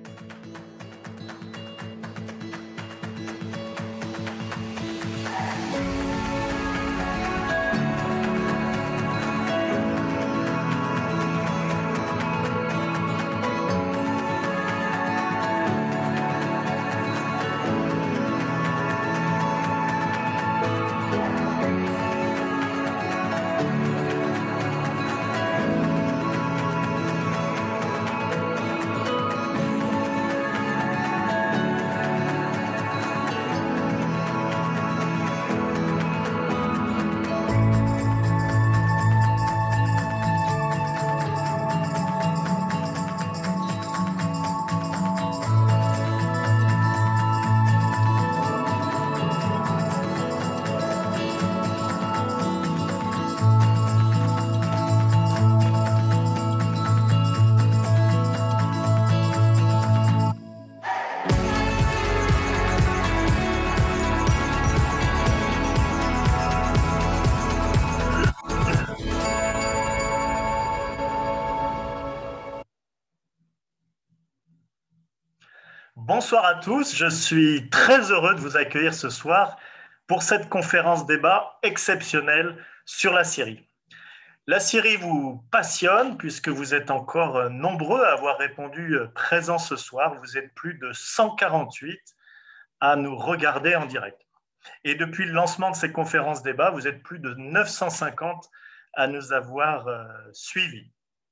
Bonsoir à tous, je suis très heureux de vous accueillir ce soir pour cette conférence débat exceptionnelle sur la Syrie. La Syrie vous passionne puisque vous êtes encore nombreux à avoir répondu présent ce soir. Vous êtes plus de 148 à nous regarder en direct. Et depuis le lancement de ces conférences débat, vous êtes plus de 950 à nous avoir suivis.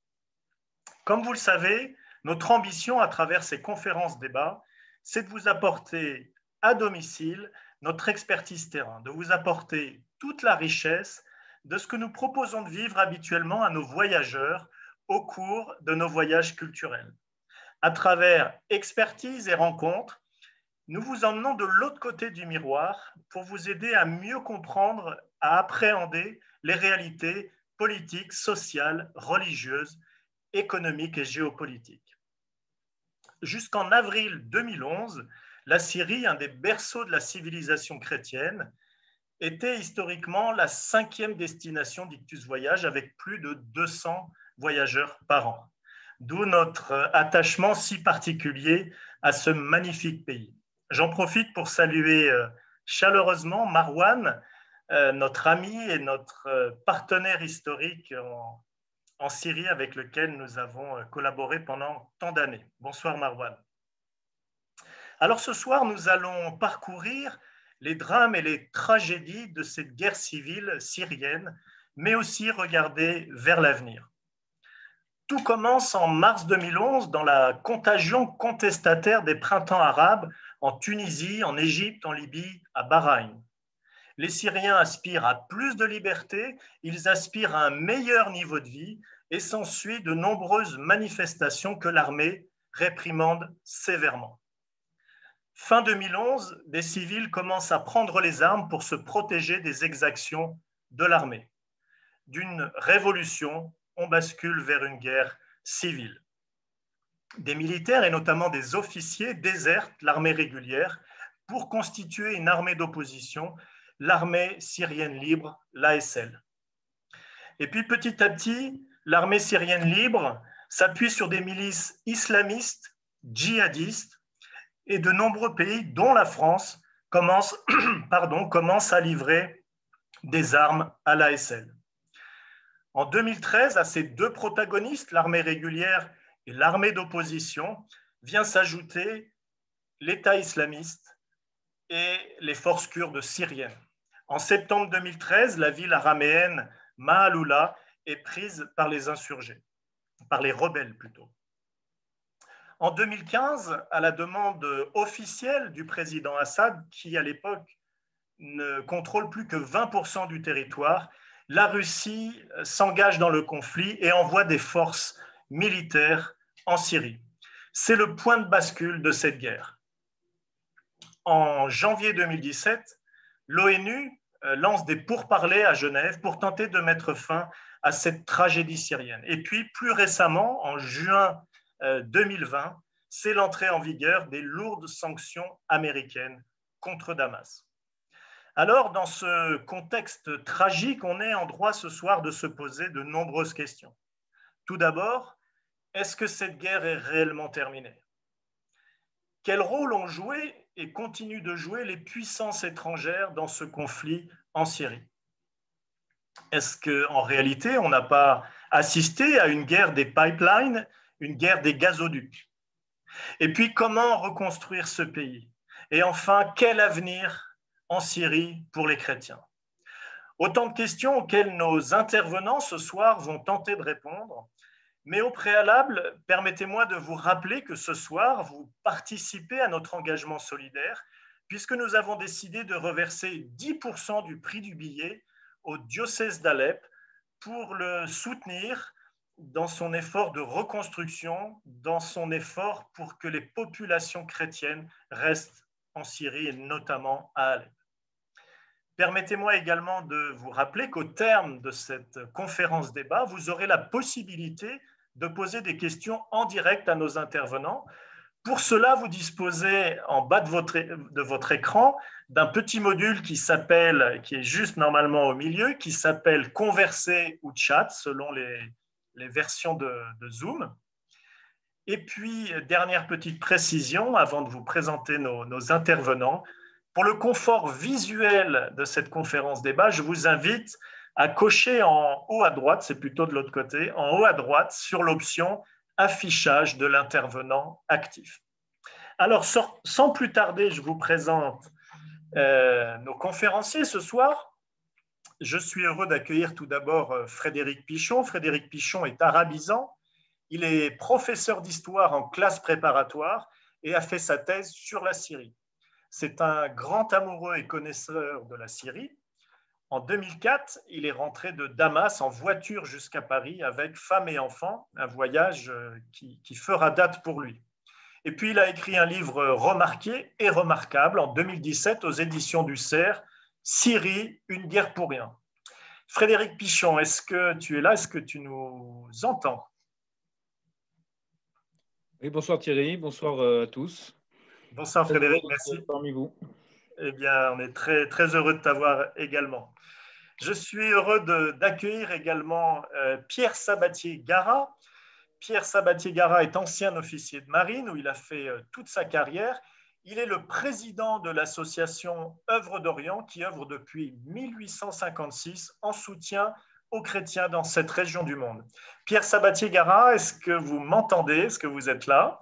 Comme vous le savez, notre ambition à travers ces conférences débats, c'est de vous apporter à domicile notre expertise terrain, de vous apporter toute la richesse de ce que nous proposons de vivre habituellement à nos voyageurs au cours de nos voyages culturels. À travers expertise et rencontres, nous vous emmenons de l'autre côté du miroir pour vous aider à mieux comprendre, à appréhender les réalités politiques, sociales, religieuses, économiques et géopolitiques. Jusqu'en avril 2011, la Syrie, un des berceaux de la civilisation chrétienne, était historiquement la 5e destination d'Ictus Voyage avec plus de 200 voyageurs par an. D'où notre attachement si particulier à ce magnifique pays. J'en profite pour saluer chaleureusement Marwan, notre ami et notre partenaire historique en Syrie avec lequel nous avons collaboré pendant tant d'années. Bonsoir Marwan. Alors ce soir, nous allons parcourir les drames et les tragédies de cette guerre civile syrienne, mais aussi regarder vers l'avenir. Tout commence en mars 2011 dans la contagion contestataire des printemps arabes en Tunisie, en Égypte, en Libye, à Bahreïn. Les Syriens aspirent à plus de liberté, ils aspirent à un meilleur niveau de vie et s'ensuit de nombreuses manifestations que l'armée réprimande sévèrement. Fin 2011, des civils commencent à prendre les armes pour se protéger des exactions de l'armée. D'une révolution, on bascule vers une guerre civile. Des militaires et notamment des officiers désertent l'armée régulière pour constituer une armée d'opposition, l'armée syrienne libre, l'ASL. Et puis petit à petit, l'armée syrienne libre s'appuie sur des milices islamistes, djihadistes, et de nombreux pays, dont la France, commencent à livrer des armes à l'ASL. En 2013, à ces deux protagonistes, l'armée régulière et l'armée d'opposition, vient s'ajouter l'État islamiste et les forces kurdes syriennes. En septembre 2013, la ville araméenne Maaloula est prise par les insurgés, par les rebelles plutôt. En 2015, à la demande officielle du président Assad, qui à l'époque ne contrôle plus que 20% du territoire, la Russie s'engage dans le conflit et envoie des forces militaires en Syrie. C'est le point de bascule de cette guerre. En janvier 2017, l'ONU lance des pourparlers à Genève pour tenter de mettre fin à cette tragédie syrienne. Et puis, plus récemment, en juin 2020, c'est l'entrée en vigueur des lourdes sanctions américaines contre Damas. Alors, dans ce contexte tragique, on est en droit ce soir de se poser de nombreuses questions. Tout d'abord, est-ce que cette guerre est réellement terminée? Quel rôle ont joué et continuent de jouer les puissances étrangères dans ce conflit en Syrie? Est-ce qu'en réalité, on n'a pas assisté à une guerre des pipelines, une guerre des gazoducs? Et puis, comment reconstruire ce pays? Et enfin, quel avenir en Syrie pour les chrétiens? Autant de questions auxquelles nos intervenants ce soir vont tenter de répondre. Mais au préalable, permettez-moi de vous rappeler que ce soir, vous participez à notre engagement solidaire, puisque nous avons décidé de reverser 10% du prix du billet au diocèse d'Alep pour le soutenir dans son effort de reconstruction, dans son effort pour que les populations chrétiennes restent en Syrie et notamment à Alep. Permettez-moi également de vous rappeler qu'au terme de cette conférence débat, vous aurez la possibilité de poser des questions en direct à nos intervenants. Pour cela, vous disposez en bas de votre écran d'un petit module qui est juste normalement au milieu, qui s'appelle Converser ou Chat, selon les versions de Zoom. Et puis, dernière petite précision, avant de vous présenter nos intervenants, pour le confort visuel de cette conférence débat, je vous invite à cocher en haut à droite, c'est plutôt de l'autre côté, en haut à droite sur l'option affichage de l'intervenant actif. Alors, sans plus tarder, je vous présente nos conférenciers ce soir. Je suis heureux d'accueillir tout d'abord Frédéric Pichon. Frédéric Pichon est arabisant. Il est professeur d'histoire en classe préparatoire et a fait sa thèse sur la Syrie. C'est un grand amoureux et connaisseur de la Syrie. En 2004, il est rentré de Damas en voiture jusqu'à Paris avec femme et enfants, un voyage qui fera date pour lui. Et puis, il a écrit un livre remarqué et remarquable en 2017 aux éditions du CERF, Syrie, une guerre pour rien. Frédéric Pichon, est-ce que tu es là? Est-ce que tu nous entends? Oui, bonsoir Thierry, bonsoir à tous. Bonsoir Frédéric, merci. Parmi vous. Eh bien, on est très, très heureux de t'avoir également. Je suis heureux d'accueillir également Pierre Sabatier-Garat. Pierre Sabatier-Garat est ancien officier de marine où il a fait toute sa carrière. Il est le président de l'association Œuvre d'Orient qui œuvre depuis 1856 en soutien aux chrétiens dans cette région du monde. Pierre Sabatier-Garat, est-ce que vous m'entendez? Est-ce que vous êtes là?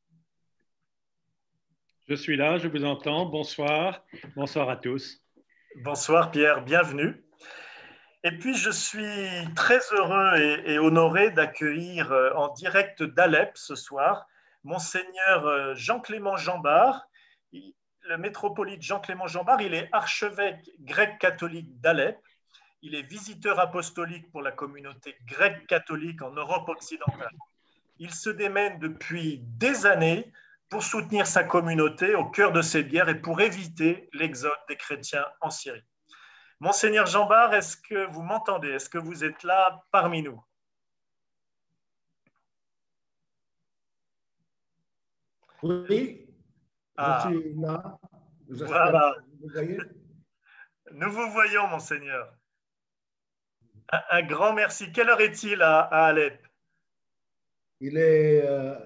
Je suis là, je vous entends. Bonsoir. Bonsoir à tous. Bonsoir Pierre, bienvenue. Et puis je suis très heureux et honoré d'accueillir en direct d'Alep ce soir Monseigneur Jean-Clément Jambard. Le métropolite Jean-Clément Jambard, il est archevêque grec-catholique d'Alep. Il est visiteur apostolique pour la communauté grecque-catholique en Europe occidentale. Il se démène depuis des années pour soutenir sa communauté au cœur de cette guerre et pour éviter l'exode des chrétiens en Syrie. Monseigneur Jambard, est-ce que vous m'entendez? Est-ce que vous êtes là parmi nous? Oui, je suis là. Voilà. Vous voyez? Nous vous voyons, Monseigneur. Un grand merci. Quelle heure est-il à Alep? Il est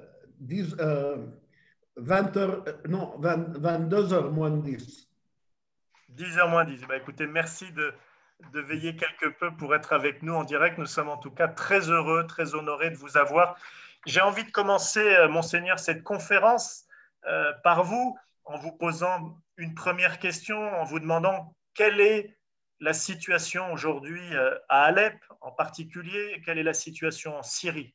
20 heures, non, 22 heures moins 10. 10 heures moins 10. Bah, écoutez, merci de veiller quelque peu pour être avec nous en direct. Nous sommes en tout cas très heureux, très honorés de vous avoir. J'ai envie de commencer, Monseigneur, cette conférence par vous, en vous posant une première question, en vous demandant quelle est la situation aujourd'hui à Alep en particulier, quelle est la situation en Syrie?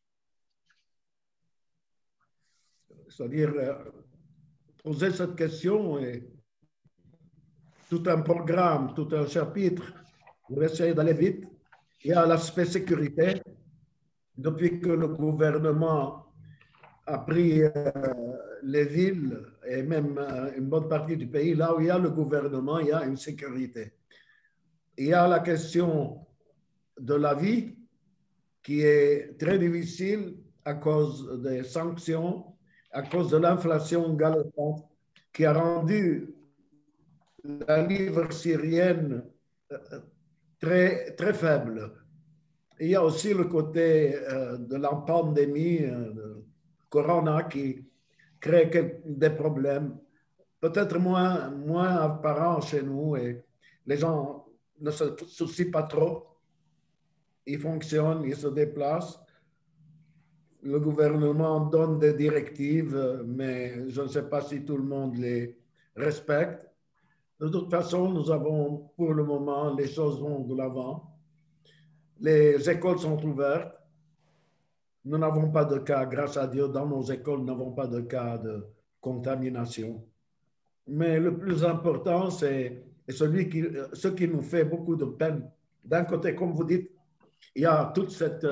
C'est-à-dire, poser cette question et tout un programme, tout un chapitre, je vais essayer d'aller vite. Il y a l'aspect sécurité. Depuis que le gouvernement a pris les villes et même une bonne partie du pays, là où il y a le gouvernement, il y a une sécurité. Il y a la question de la vie qui est très difficile à cause des sanctions, à cause de l'inflation galopante qui a rendu la livre syrienne très, très faible. Il y a aussi le côté de la pandémie, Corona, qui crée des problèmes, peut-être moins apparents chez nous et les gens ne se soucient pas trop. Ils fonctionnent, ils se déplacent. Le gouvernement donne des directives, mais je ne sais pas si tout le monde les respecte. De toute façon, nous avons pour le moment, les choses vont de l'avant. Les écoles sont ouvertes. Nous n'avons pas de cas, grâce à Dieu, dans nos écoles, nous n'avons pas de cas de contamination. Mais le plus important, c'est ce qui nous fait beaucoup de peine. D'un côté, comme vous dites, il y a toute cette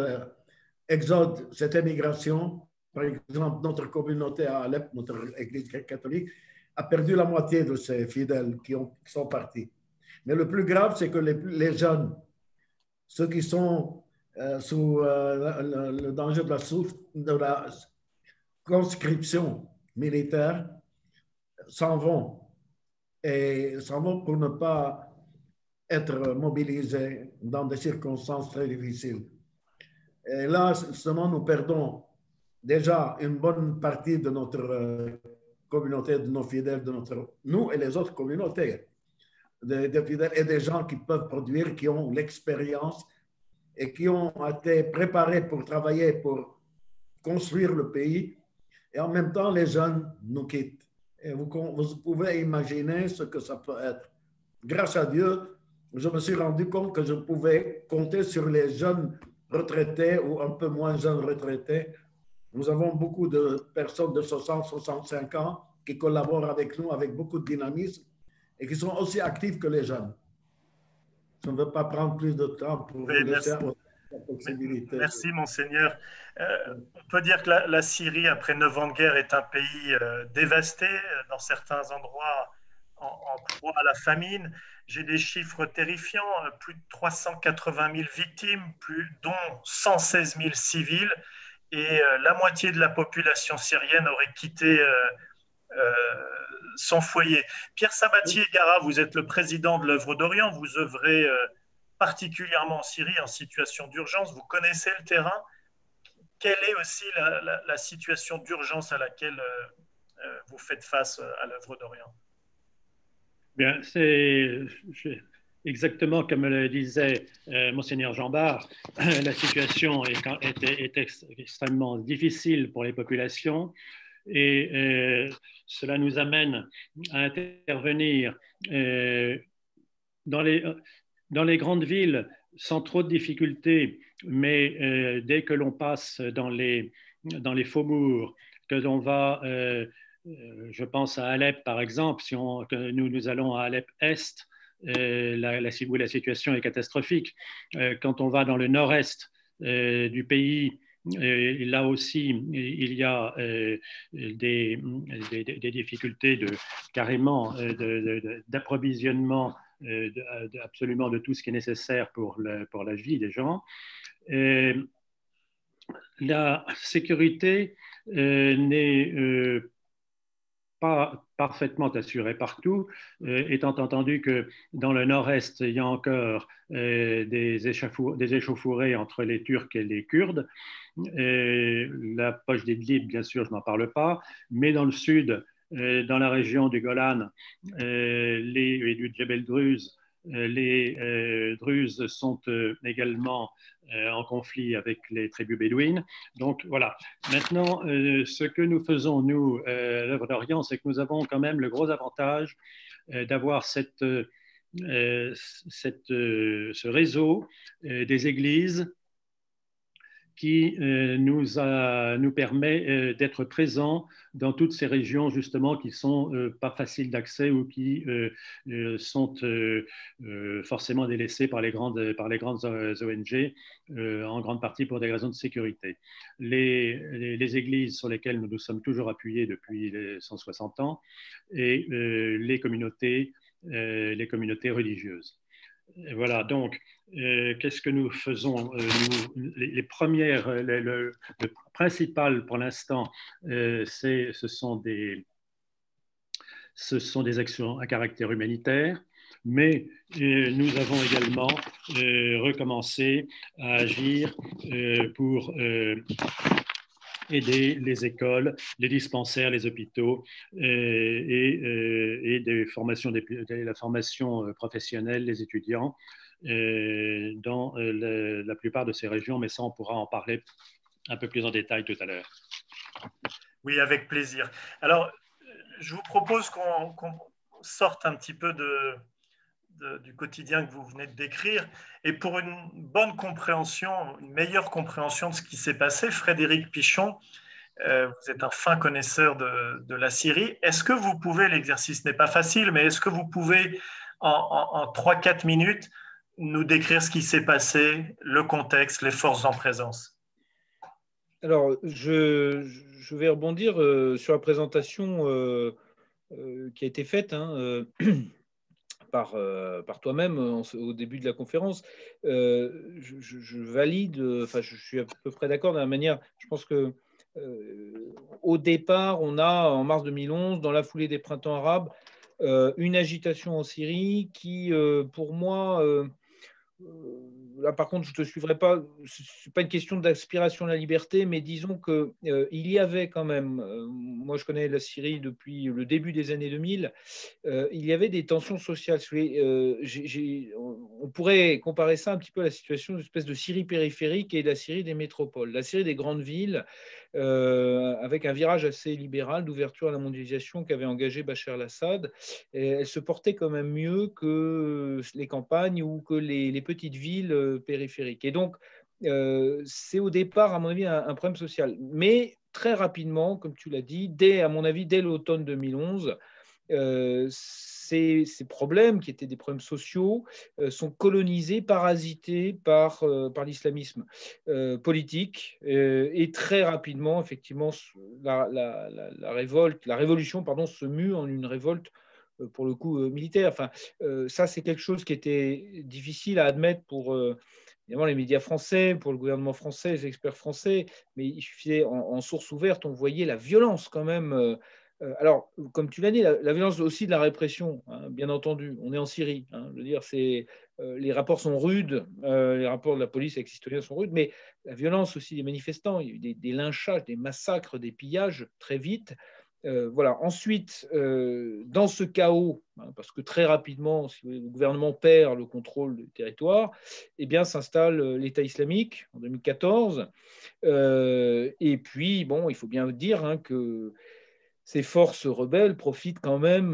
exode, cette émigration. Par exemple, notre communauté à Alep, notre église catholique, a perdu la moitié de ses fidèles qui sont partis. Mais le plus grave, c'est que les jeunes, ceux qui sont sous le danger de la conscription militaire, s'en vont. Et s'en vont pour ne pas être mobilisés dans des circonstances très difficiles. Et là, seulement, nous perdons déjà une bonne partie de notre communauté, de nos fidèles, nous et les autres communautés, des fidèles et des gens qui peuvent produire, qui ont l'expérience et qui ont été préparés pour travailler, pour construire le pays. Et en même temps, les jeunes nous quittent. Et vous pouvez imaginer ce que ça peut être. Grâce à Dieu, je me suis rendu compte que je pouvais compter sur les jeunes retraités ou un peu moins jeunes retraités. Nous avons beaucoup de personnes de 60, 65 ans qui collaborent avec nous avec beaucoup de dynamisme et qui sont aussi actifs que les jeunes. Je ne veux pas prendre plus de temps pour vous laisser la possibilité. Merci, Monseigneur. On peut dire que la Syrie, après 9 ans de guerre, est un pays dévasté, dans certains endroits en proie à la famine. J'ai des chiffres terrifiants, plus de 380 000 victimes, dont 116 000 civils, et la moitié de la population syrienne aurait quitté son foyer. Pierre Sabatier-Garat, vous êtes le président de l'œuvre d'Orient, vous œuvrez particulièrement en Syrie en situation d'urgence, vous connaissez le terrain. Quelle est aussi la situation d'urgence à laquelle vous faites face à l'œuvre d'Orient? Bien, c'est exactement comme le disait Monseigneur Jean Bart, la situation est extrêmement difficile pour les populations et cela nous amène à intervenir dans les grandes villes sans trop de difficultés, mais dès que l'on passe dans les faubourgs, que l'on va, je pense à Alep par exemple, que nous allons à Alep-Est, où la situation est catastrophique. Quand on va dans le nord-est du pays, là aussi, il y a des difficultés carrément d'approvisionnement absolument de tout ce qui est nécessaire pour la vie des gens. La sécurité n'est pas parfaitement assurée partout, étant entendu que dans le nord-est, il y a encore des échauffourées entre les Turcs et les Kurdes. La poche d'Idlib, bien sûr, je n'en parle pas, mais dans le sud, dans la région du Golan et du Djebel Druze, les Druzes sont également en conflit avec les tribus bédouines. Donc voilà. Maintenant, ce que nous faisons, nous, à l'œuvre d'Orient, c'est que nous avons quand même le gros avantage d'avoir ce réseau des églises qui nous permet d'être présents dans toutes ces régions justement qui ne sont pas faciles d'accès ou qui sont forcément délaissées par les grandes ONG, en grande partie pour des raisons de sécurité. Les églises sur lesquelles nous nous sommes toujours appuyés depuis les 160 ans et les communautés religieuses. Voilà, donc, qu'est-ce que nous faisons? Le principal pour l'instant, ce sont des actions à caractère humanitaire, mais nous avons également recommencé à agir pour aider les écoles, les dispensaires, les hôpitaux et la formation professionnelle des étudiants dans la plupart de ces régions, mais ça, on pourra en parler un peu plus en détail tout à l'heure. Oui, avec plaisir. Alors, je vous propose qu'on sorte un petit peu du quotidien que vous venez de décrire. Et pour une bonne compréhension, une meilleure compréhension de ce qui s'est passé, Frédéric Pichon, vous êtes un fin connaisseur de la Syrie. Est-ce que vous pouvez, l'exercice n'est pas facile, mais est-ce que vous pouvez, en 3-4 minutes, nous décrire ce qui s'est passé, le contexte, les forces en présence? Alors, je vais rebondir sur la présentation qui a été faite par toi-même au début de la conférence. Je valide, enfin, je suis à peu près d'accord de la manière. Je pense que au départ, on a, en mars 2011, dans la foulée des printemps arabes, une agitation en Syrie qui, pour moi, là, par contre, je ne te suivrai pas. Ce n'est pas une question d'aspiration à la liberté, mais disons qu'il y avait quand même, moi je connais la Syrie depuis le début des années 2000, il y avait des tensions sociales. On pourrait comparer ça un petit peu à la situation d'une espèce de Syrie périphérique et de la Syrie des métropoles. La Syrie des grandes villes, avec un virage assez libéral d'ouverture à la mondialisation qu'avait engagé Bachar el-Assad, elle se portait quand même mieux que les campagnes ou que les petites villes périphériques. Et donc, c'est au départ, à mon avis, un problème social. Mais très rapidement, comme tu l'as dit, à mon avis, dès l'automne 2011, ces problèmes, qui étaient des problèmes sociaux, sont colonisés, parasités par l'islamisme politique. Et très rapidement, effectivement, la révolution se mue en une révolte, pour le coup, militaire. Enfin, ça, c'est quelque chose qui était difficile à admettre pour évidemment les médias français, pour le gouvernement français, les experts français, mais il suffisait, en source ouverte, on voyait la violence quand même. Alors, comme tu l'as dit, la violence aussi de la répression, bien entendu. On est en Syrie. Je veux dire, les rapports sont rudes, les rapports de la police avec les citoyens sont rudes, mais la violence aussi des manifestants, il y a eu des lynchages, des massacres, des pillages très vite. Voilà. Ensuite, dans ce chaos, parce que très rapidement, si le gouvernement perd le contrôle du territoire, eh bien, s'installe l'État islamique en 2014. Et puis, bon, il faut bien dire que ces forces rebelles profitent quand même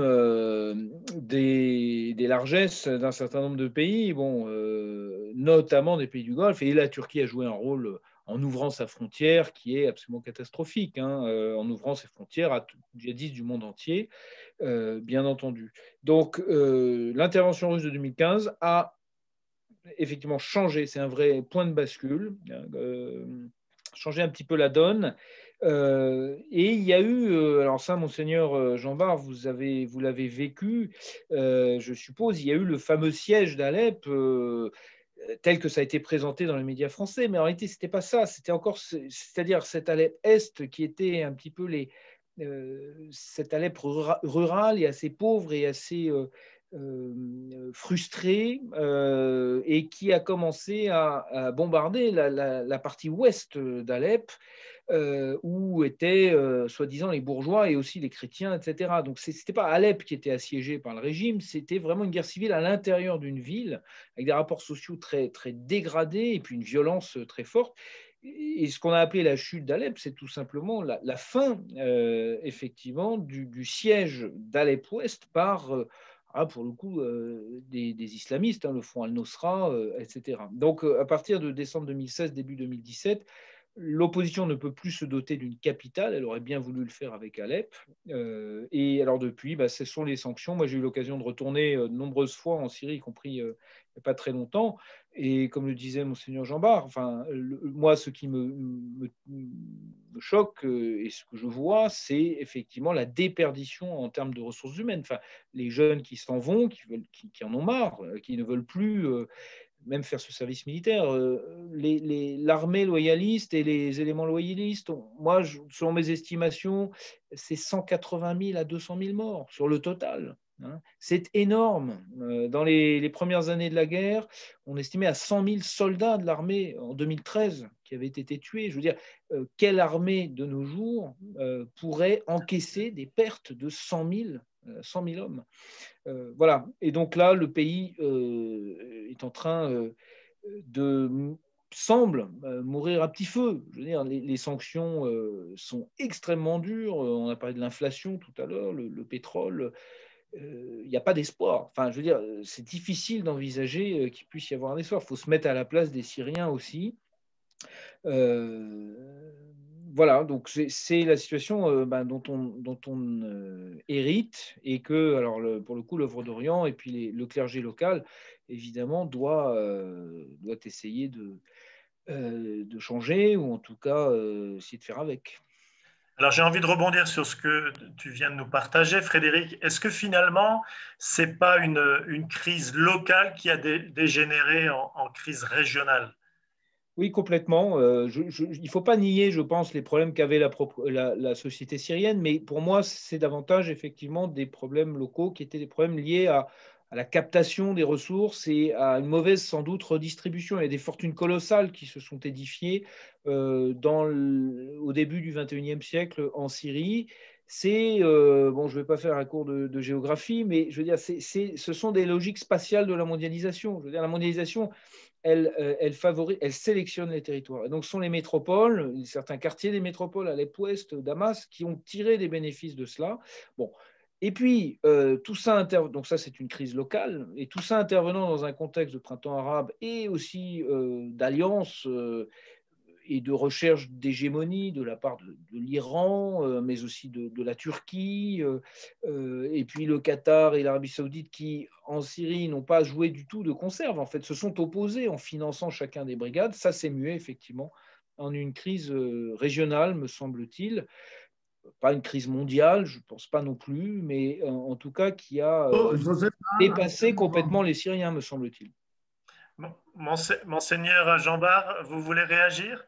des largesses d'un certain nombre de pays, notamment des pays du Golfe. Et la Turquie a joué un rôle en ouvrant sa frontière qui est absolument catastrophique, en ouvrant ses frontières à tous les djihadistes du monde entier, bien entendu. Donc, l'intervention russe de 2015 a effectivement changé, c'est un vrai point de bascule, changé un petit peu la donne. Et il y a eu, alors ça, monseigneur Jean-Bart, vous l'avez vécu, je suppose, il y a eu le fameux siège d'Alep, tel que ça a été présenté dans les médias français, mais en réalité, ce n'était pas ça, c'était encore, c'est-à-dire cette Alep Est qui était un petit peu cette Alep rurale et assez pauvre et assez frustré, et qui a commencé à bombarder la partie ouest d'Alep, où étaient soi-disant les bourgeois et aussi les chrétiens, etc. Donc ce n'était pas Alep qui était assiégé par le régime, c'était vraiment une guerre civile à l'intérieur d'une ville, avec des rapports sociaux très, très dégradés et puis une violence très forte. Et ce qu'on a appelé la chute d'Alep, c'est tout simplement la fin, effectivement, du siège d'Alep-Ouest par pour le coup, des islamistes, le Front al-Nosra, etc. Donc, à partir de décembre 2016, début 2017, l'opposition ne peut plus se doter d'une capitale. Elle aurait bien voulu le faire avec Alep. Et alors, depuis, ce sont les sanctions. Moi, j'ai eu l'occasion de retourner de nombreuses fois en Syrie, y compris il n'y a pas très longtemps. Et comme le disait monseigneur Jean-Bart, moi, ce qui me choque et ce que je vois, c'est effectivement la déperdition en termes de ressources humaines. Enfin, les jeunes qui s'en vont, qui en ont marre, qui ne veulent plus même faire ce service militaire. L'armée loyaliste et les éléments loyalistes, selon mes estimations, c'est 180 000 à 200 000 morts sur le total. hein. C'est énorme. Dans les premières années de la guerre, on estimait à 100 000 soldats de l'armée en 2013 qui avaient été tués. Je veux dire, quelle armée de nos jours pourrait encaisser des pertes de 100 000 hommes? Voilà. Et donc là, le pays est en train semble mourir à petit feu. Je veux dire, les sanctions sont extrêmement dures. On a parlé de l'inflation tout à l'heure, le pétrole. Il n'y a pas d'espoir. Enfin, je veux dire, c'est difficile d'envisager qu'il puisse y avoir un espoir. Il faut se mettre à la place des Syriens aussi. Voilà, donc c'est la situation dont on hérite et que, alors pour le coup, l'œuvre d'Orient et puis le clergé local, évidemment, doit essayer de changer ou en tout cas essayer de faire avec. Alors, j'ai envie de rebondir sur ce que tu viens de nous partager, Frédéric. Est-ce que finalement, ce n'est pas une crise locale qui a dégénéré en crise régionale? Oui, complètement. Il ne faut pas nier, je pense, les problèmes qu'avait la société syrienne, mais pour moi, c'est davantage effectivement des problèmes locaux qui étaient des problèmes liés à la captation des ressources et à une mauvaise, sans doute, redistribution. Il y a des fortunes colossales qui se sont édifiées au début du XXIe siècle en Syrie. Bon, je ne vais pas faire un cours de géographie, mais je veux dire, ce sont des logiques spatiales de la mondialisation. Je veux dire, la mondialisation, elle sélectionne les territoires. Et donc, ce sont les métropoles, certains quartiers des métropoles, Alep Ouest, Damas, qui ont tiré des bénéfices de cela. Bon. Et puis, tout ça, donc ça, c'est une crise locale, et tout ça intervenant dans un contexte de printemps arabe et aussi d'alliance et de recherche d'hégémonie de la part de l'Iran, mais aussi de la Turquie, et puis le Qatar et l'Arabie saoudite qui, en Syrie, n'ont pas joué du tout de conserve, en fait, se sont opposés en finançant chacun des brigades. Ça s'est mué, effectivement, en une crise régionale, me semble-t-il. Pas une crise mondiale, je ne pense pas non plus, mais en tout cas qui a dépassé complètement les Syriens, me semble-t-il. Monseigneur Jean-Bart, vous voulez réagir?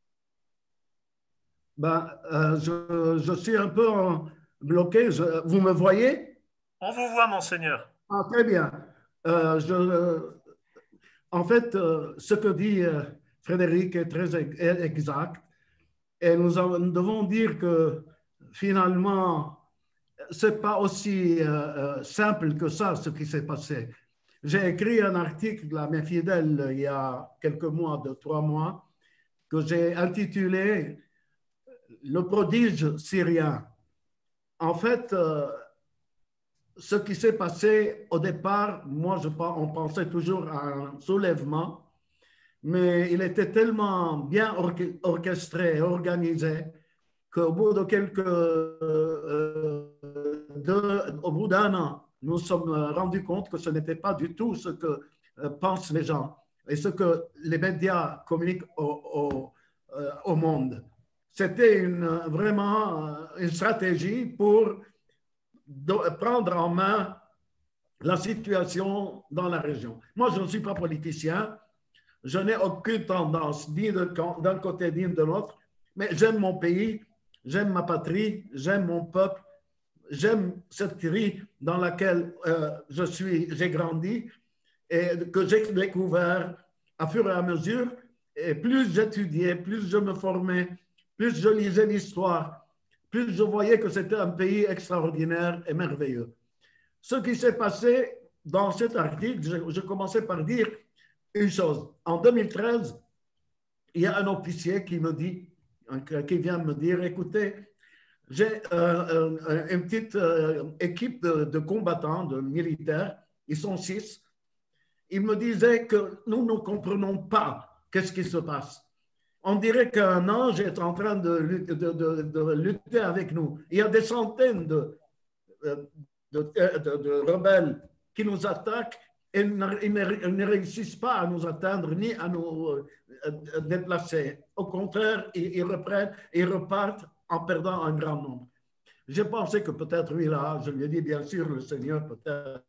Je suis un peu bloqué. Vous me voyez? On vous voit, Monseigneur. Ah, très bien. En fait, ce que dit Frédéric est très exact. Et nous devons dire que finalement, ce n'est pas aussi simple que ça, ce qui s'est passé. J'ai écrit un article à mes fidèles il y a quelques mois, 3 mois, que j'ai intitulé « Le prodige syrien ». En fait, ce qui s'est passé au départ, on pensait toujours à un soulèvement, mais il était tellement bien orchestré et organisé qu'au bout au bout d'un an, nous nous sommes rendus compte que ce n'était pas du tout ce que pensent les gens et ce que les médias communiquent au monde. C'était vraiment une stratégie pour prendre en main la situation dans la région. Moi, je ne suis pas politicien, je n'ai aucune tendance ni d'un côté ni de l'autre, mais j'aime mon pays, j'aime ma patrie, j'aime mon peuple, j'aime cette vie dans laquelle j'ai grandi et que j'ai découvert à fur et à mesure. Et plus j'étudiais, plus je me formais, plus je lisais l'histoire, plus je voyais que c'était un pays extraordinaire et merveilleux. Ce qui s'est passé dans cet article, je commençais par dire une chose. En 2013, il y a un officier qui vient me dire, écoutez, j'ai une petite équipe de combattants, de militaires, ils sont 6. Ils me disaient que nous ne comprenons pas qu'est-ce qui se passe. On dirait qu'un ange est en train de lutter avec nous. Il y a des centaines de rebelles qui nous attaquent et ils ne réussissent pas à nous atteindre ni à nous déplacer. Au contraire, ils reprennent et repartent en perdant un grand nombre. J'ai pensé que peut-être lui là, je lui ai dit bien sûr, le Seigneur peut-être,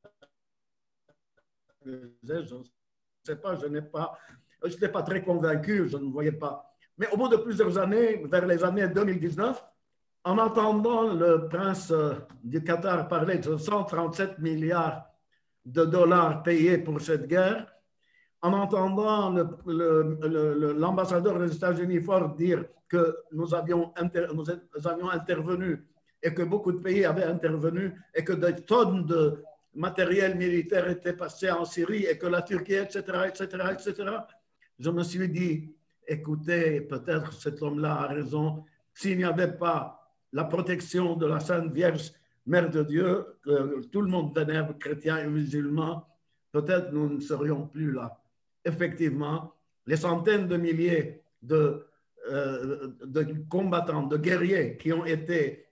je ne sais pas, je n'étais pas très convaincu, je ne voyais pas. Mais au bout de plusieurs années, vers les années 2019, en entendant le prince du Qatar parler de 137 milliards de dollars payés pour cette guerre, en entendant l'ambassadeur des États-Unis Ford dire que nous avions intervenu et que beaucoup de pays avaient intervenu et que des tonnes de matériel militaire étaient passées en Syrie et que la Turquie, etc., etc., etc., je me suis dit, écoutez, peut-être cet homme-là a raison. S'il n'y avait pas la protection de la Sainte Vierge, Mère de Dieu, que tout le monde vénère, chrétiens et musulmans, peut-être nous ne serions plus là. Effectivement, les centaines de milliers de combattants, de guerriers qui ont été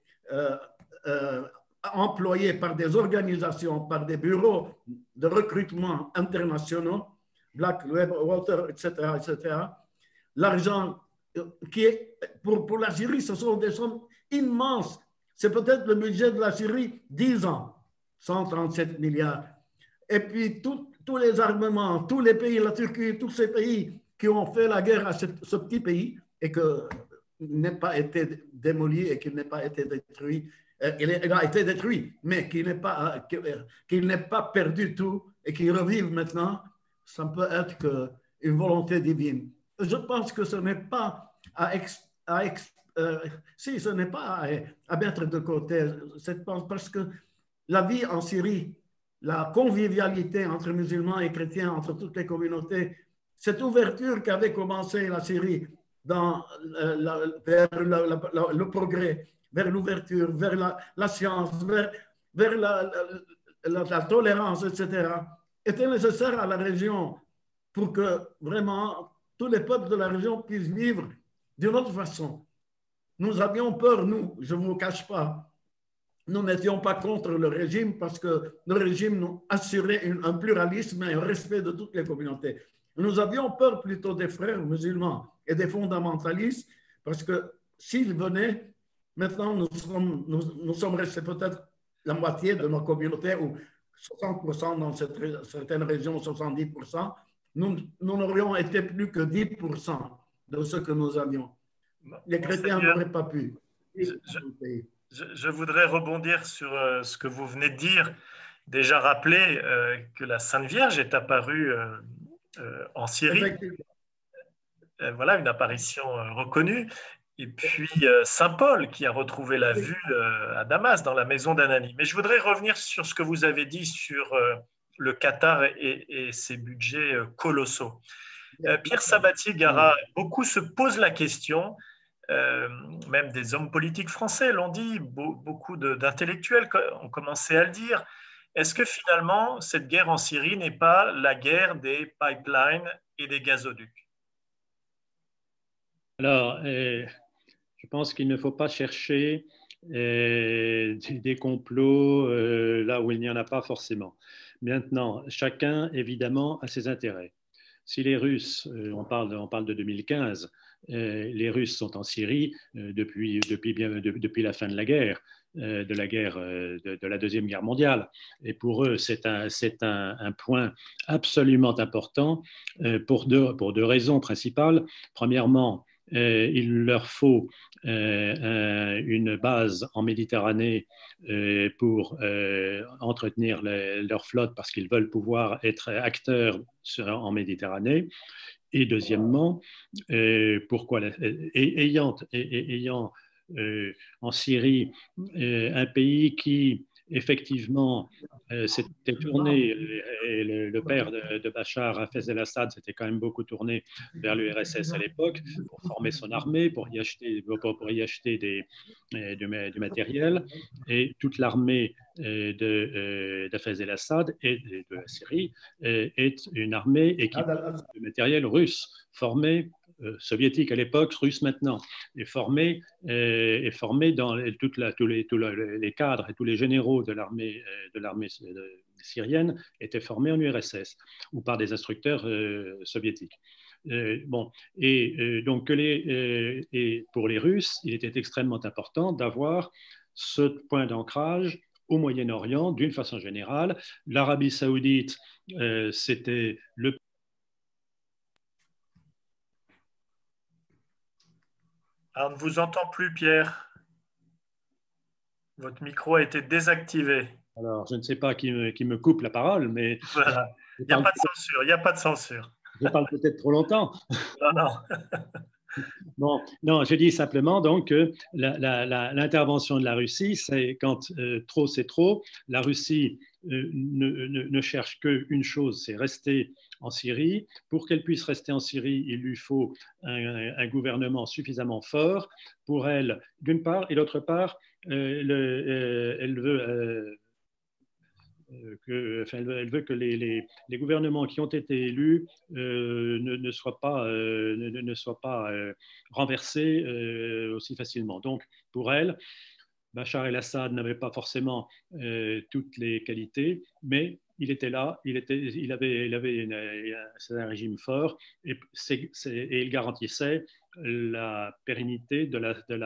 employés par des organisations, par des bureaux de recrutement internationaux, Blackwater, etc., etc. L'argent qui est pour la Syrie, ce sont des sommes immenses. C'est peut-être le budget de la Syrie 10 ans, 137 milliards. Et puis tous les armements, tous les pays, la Turquie, tous ces pays qui ont fait la guerre à ce petit pays et qu'il n'ait pas été démoli et qu'il n'ait pas été détruit. Il a été détruit, mais qu'il n'ait pas perdu tout et qu'il revive maintenant, ça ne peut être qu'une volonté divine. Je pense que ce n'est pas ce n'est pas à mettre de côté cette pensée, parce que la vie en Syrie, la convivialité entre musulmans et chrétiens, entre toutes les communautés, cette ouverture qu'avait commencé la Syrie vers le progrès, vers l'ouverture, vers la science, vers la tolérance, etc., était nécessaire à la région pour que vraiment tous les peuples de la région puissent vivre d'une autre façon. Nous avions peur, nous, je ne vous cache pas. Nous n'étions pas contre le régime parce que le régime nous assurait un pluralisme et un respect de toutes les communautés. Nous avions peur plutôt des frères musulmans et des fondamentalistes parce que s'ils venaient, maintenant nous sommes restés peut-être la moitié de nos communautés ou 60% dans certaines régions, 70%. Nous n'aurions été plus que 10% de ce que nous avions. Les chrétiens n'auraient pas pu. Je voudrais rebondir sur ce que vous venez de dire. Déjà rappelé que la Sainte Vierge est apparue en Syrie. Voilà, une apparition reconnue. Et puis Saint Paul qui a retrouvé la vue à Damas, dans la maison d'Ananie. Mais je voudrais revenir sur ce que vous avez dit sur le Qatar et ses budgets colossaux. Pierre Sabatier-Garat, beaucoup se posent la question, même des hommes politiques français l'ont dit, beaucoup d'intellectuels ont commencé à le dire. Est-ce que finalement, cette guerre en Syrie n'est pas la guerre des pipelines et des gazoducs? Alors, je pense qu'il ne faut pas chercher des complots là où il n'y en a pas forcément. Maintenant, chacun, évidemment, a ses intérêts. Si les Russes, on parle de 2015, les Russes sont en Syrie depuis la fin de la guerre, de la Deuxième Guerre mondiale. Et pour eux, c'est un point absolument important pour deux raisons principales. Premièrement, il leur faut une base en Méditerranée pour entretenir leur flotte parce qu'ils veulent pouvoir être acteurs en Méditerranée. Et deuxièmement, ayant en Syrie un pays qui effectivement s'était tourné, et le père de Bachar, Hafez el-Assad, s'était quand même beaucoup tourné vers l'URSS à l'époque pour former son armée, pour y acheter du matériel. Et toute l'armée d'Hafez el-Assad et de la Syrie est une armée équipée de matériel russe, formée soviétique à l'époque, russe maintenant, est formé dans tous les cadres et tous les généraux de l'armée syrienne étaient formés en URSS ou par des instructeurs soviétiques. Donc pour les Russes, il était extrêmement important d'avoir ce point d'ancrage au Moyen-Orient d'une façon générale. L'Arabie saoudite, c'était le On ne vous entend plus, Pierre. Votre micro a été désactivé. Alors, je ne sais pas qui me coupe la parole, mais Voilà. Il n'y a pas de censure. Il n'y a pas de censure. Je parle peut-être trop longtemps. Non, non. Bon, non, je dis simplement donc que l'intervention de la Russie, c'est quand trop c'est trop. La Russie ne cherche qu'une chose, c'est rester en Syrie. Pour qu'elle puisse rester en Syrie, il lui faut un gouvernement suffisamment fort pour elle, d'une part, et d'autre part, elle veut elle veut que les gouvernements qui ont été élus ne soient pas renversés aussi facilement. Donc, pour elle, Bachar el-Assad n'avait pas forcément toutes les qualités, mais il était là, il avait un régime fort et il garantissait la pérennité de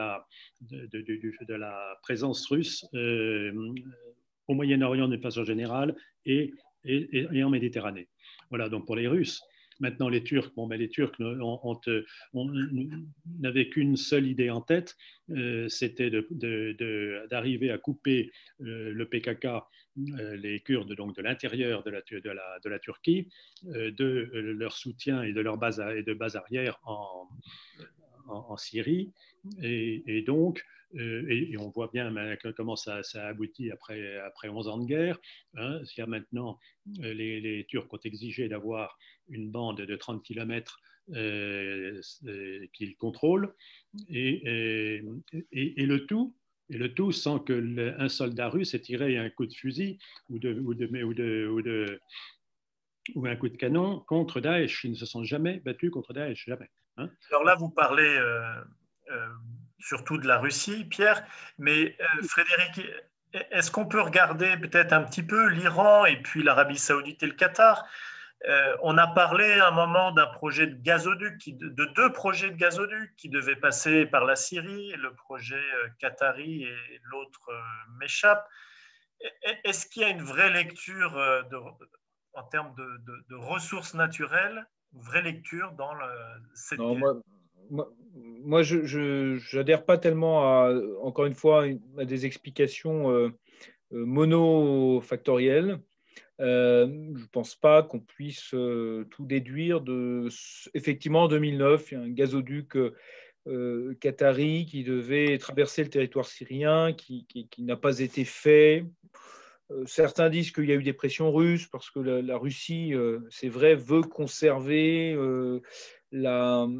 la présence russe au Moyen-Orient d'une façon générale et en Méditerranée. Voilà, donc pour les Russes. Maintenant, les Turcs, les Turcs n'avaient qu'une seule idée en tête, c'était d'arriver à couper le PKK, les Kurdes, donc de l'intérieur de la Turquie, de leur soutien et de leur base arrière en Syrie. Et donc, et on voit bien comment ça aboutit après 11 ans de guerre. Hein. Maintenant, les Turcs ont exigé d'avoir une bande de 30 km qu'ils contrôlent, et le tout sans qu'un soldat russe ait tiré un coup de fusil ou un coup de canon contre Daesh. Ils ne se sont jamais battus contre Daesh, jamais. Hein. Alors là, vous parlez surtout de la Russie, Pierre, mais Frédéric, est-ce qu'on peut regarder peut-être un petit peu l'Iran et puis l'Arabie Saoudite et le Qatar? On a parlé à un moment d'un projet de gazoduc, de 2 projets de gazoduc qui devaient passer par la Syrie, le projet qatari et l'autre m'échappe. Est-ce qu'il y a une vraie lecture en termes de ressources naturelles, une vraie lecture dans cette guerre? Moi, je n'adhère pas tellement, encore une fois, à des explications monofactorielles. Je ne pense pas qu'on puisse tout déduire effectivement, en 2009, il y a un gazoduc qatari qui devait traverser le territoire syrien, qui n'a pas été fait. Certains disent qu'il y a eu des pressions russes parce que la Russie, c'est vrai, veut conserver le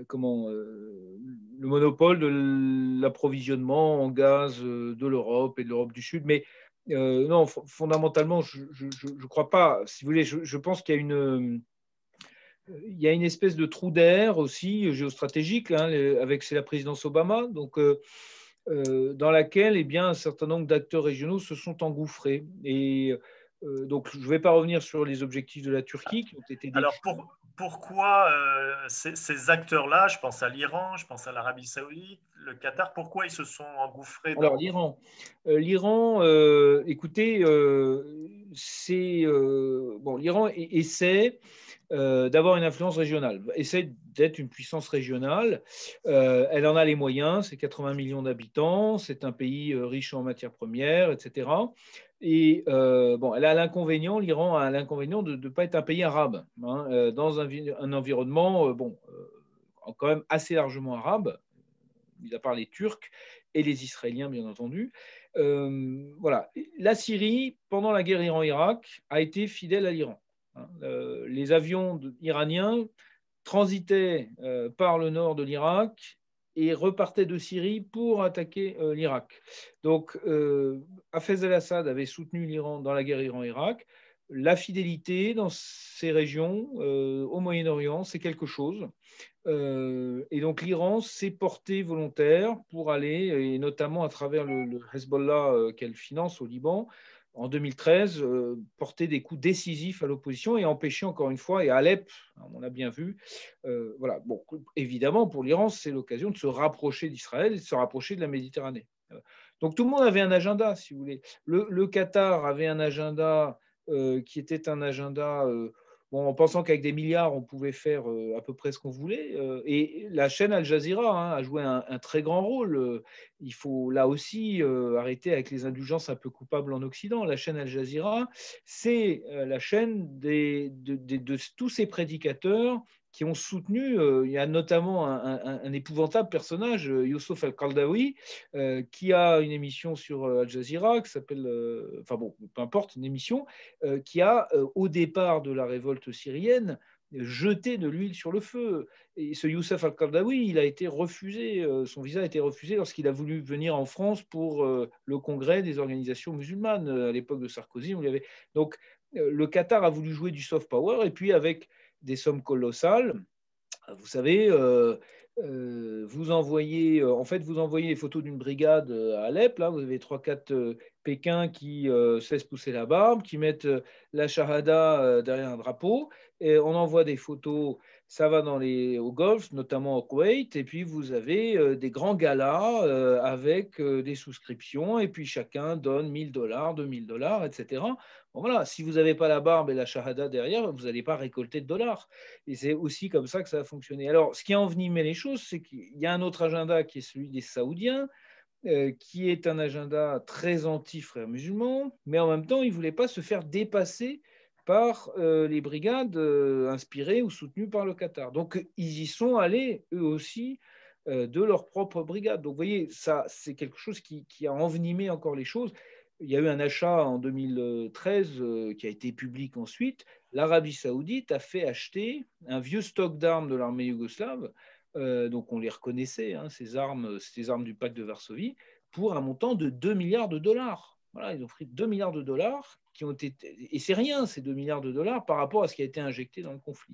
monopole de l'approvisionnement en gaz de l'Europe et de l'Europe du Sud. Mais non, fondamentalement, je ne crois pas. Si vous voulez, je pense qu'il y a une espèce de trou d'air aussi géostratégique, hein, c'est la présidence Obama. Donc, dans laquelle un certain nombre d'acteurs régionaux se sont engouffrés. Et donc, je ne vais pas revenir sur les objectifs de la Turquie qui ont été décrits. Alors, pourquoi ces acteurs-là, je pense à l'Iran, je pense à l'Arabie Saoudite, le Qatar, pourquoi ils se sont engouffrés dans... Alors, l'Iran, écoutez, l'Iran essaie d'avoir une influence régionale, essaie d'être une puissance régionale. Elle en a les moyens, c'est 80 millions d'habitants, c'est un pays riche en matières premières, etc. Et elle a l'Iran a l'inconvénient de ne pas être un pays arabe, hein, dans un environnement quand même assez largement arabe, mis à part les Turcs et les Israéliens, bien entendu. Voilà. La Syrie, pendant la guerre Iran-Irak, a été fidèle à l'Iran. Les avions iraniens transitaient par le nord de l'Irak et repartaient de Syrie pour attaquer l'Irak. Donc, Hafez el-Assad avait soutenu l'Iran dans la guerre Iran-Irak. La fidélité dans ces régions, au Moyen-Orient, c'est quelque chose. Et donc, l'Iran s'est porté volontaire pour aller, et notamment à travers le Hezbollah qu'elle finance au Liban, en 2013, porter des coups décisifs à l'opposition et empêcher encore une fois, et à Alep, on l'a bien vu, voilà. Bon, évidemment, pour l'Iran, c'est l'occasion de se rapprocher d'Israël et de se rapprocher de la Méditerranée. Donc tout le monde avait un agenda, si vous voulez. Le Qatar avait un agenda qui était un agenda bon, en pensant qu'avec des milliards, on pouvait faire à peu près ce qu'on voulait. Et la chaîne Al Jazeera a joué un très grand rôle. Il faut là aussi arrêter avec les indulgences un peu coupables en Occident. La chaîne Al Jazeera, c'est la chaîne de tous ces prédicateurs qui ont soutenu, il y a notamment un épouvantable personnage, Youssef Al-Qaradawi, qui a une émission sur Al Jazeera qui s'appelle, enfin bon, peu importe, une émission, qui a, au départ de la révolte syrienne, jeté de l'huile sur le feu. Et ce Youssef Al-Qaradawi, il a été refusé, son visa a été refusé lorsqu'il a voulu venir en France pour le congrès des organisations musulmanes. À l'époque de Sarkozy, on lui avait... Donc, le Qatar a voulu jouer du soft power, et puis avec des sommes colossales, vous savez, vous envoyez les photos d'une brigade à Alep. Là, vous avez 3-4 Pékins qui se laissent pousser la barbe, qui mettent la shahada derrière un drapeau. Et on envoie des photos, ça va au Golfe, notamment au Koweït. Et puis, vous avez des grands galas avec des souscriptions. Et puis, chacun donne $1 000, $2 000, etc. Bon, voilà, si vous n'avez pas la barbe et la shahada derrière, vous n'allez pas récolter de dollars. Et c'est aussi comme ça que ça a fonctionné. Alors, ce qui a envenimé les choses, c'est qu'il y a un autre agenda qui est celui des Saoudiens, qui est un agenda très anti-frères musulmans, mais en même temps, ils ne voulaient pas se faire dépasser par les brigades inspirées ou soutenues par le Qatar. Donc, ils y sont allés, eux aussi, de leur propre brigade. Donc, vous voyez, ça, c'est quelque chose qui a envenimé encore les choses. Il y a eu un achat en 2013 qui a été public ensuite. L'Arabie saoudite a fait acheter un vieux stock d'armes de l'armée yougoslave, donc on les reconnaissait, hein, ces armes du pacte de Varsovie, pour un montant de $2 milliards. Voilà, ils ont pris $2 milliards qui ont été... Et c'est rien, ces $2 milliards par rapport à ce qui a été injecté dans le conflit.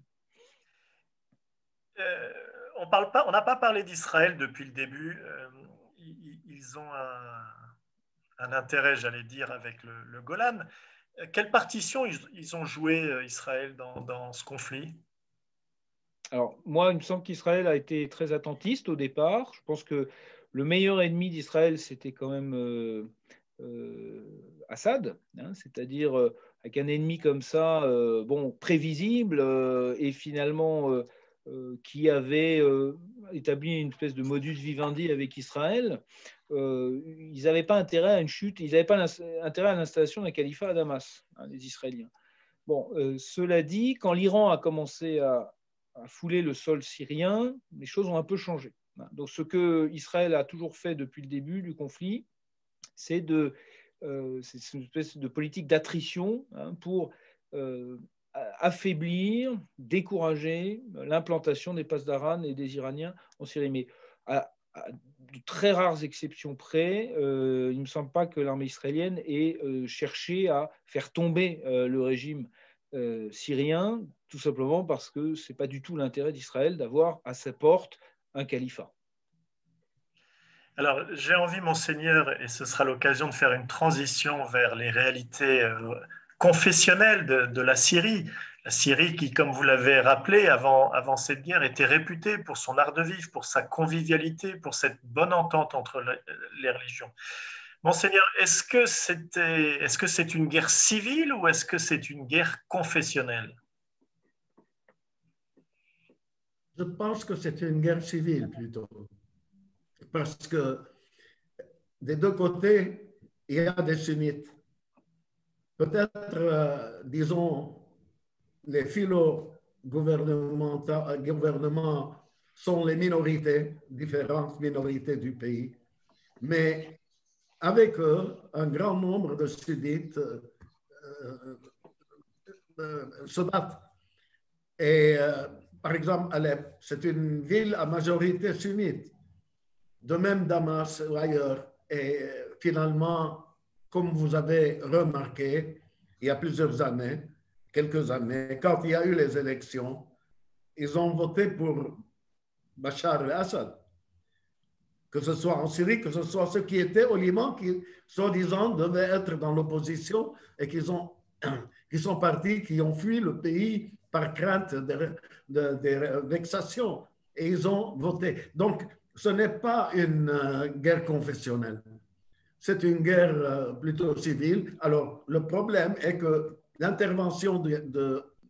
On n'a pas parlé d'Israël depuis le début. Ils ont un intérêt, j'allais dire, avec le Golan. Quelle partition ils ont joué, Israël, dans ce conflit? Alors, moi, il me semble qu'Israël a été très attentiste au départ. Je pense que le meilleur ennemi d'Israël, c'était quand même Assad, hein, c'est-à-dire avec un ennemi comme ça, bon, prévisible, et finalement qui avait établi une espèce de modus vivendi avec Israël. Ils n'avaient pas intérêt à une chute, ils n'avaient pas intérêt à l'installation d'un califat à Damas, hein, les Israéliens. Bon, cela dit, quand l'Iran a commencé à fouler le sol syrien, les choses ont un peu changé. Donc, ce que Israël a toujours fait depuis le début du conflit, c'est une espèce de politique d'attrition, hein, pour affaiblir, décourager l'implantation des Pasdaran et des Iraniens en Syrie. Mais à de très rares exceptions près, il ne me semble pas que l'armée israélienne ait cherché à faire tomber le régime syrien, tout simplement parce que ce n'est pas du tout l'intérêt d'Israël d'avoir à sa porte un califat. Alors, j'ai envie, monseigneur, et ce sera l'occasion de faire une transition vers les réalités confessionnelles de la Syrie. La Syrie qui, comme vous l'avez rappelé, avant cette guerre, était réputée pour son art de vivre, pour sa convivialité, pour cette bonne entente entre les religions. Monseigneur, est-ce que c'est une guerre civile ou est-ce que c'est une guerre confessionnelle? Je pense que c'est une guerre civile plutôt. Parce que des deux côtés, il y a des sunnites. Peut-être, disons, les gouvernements sont les minorités, différentes minorités du pays. Mais avec eux, un grand nombre de sunnites se battent. Et par exemple, Alep, c'est une ville à majorité sunnite. De même Damas ou ailleurs. Et finalement, comme vous avez remarqué, il y a quelques années, quand il y a eu les élections, ils ont voté pour Bachar el-Assad. Que ce soit en Syrie, que ce soit ceux qui étaient au Liban, qui, soi-disant, devaient être dans l'opposition et qui sont partis, qui ont fui le pays par crainte de vexations. Et ils ont voté. Donc, ce n'est pas une guerre confessionnelle. C'est une guerre plutôt civile. Alors, le problème est que l'intervention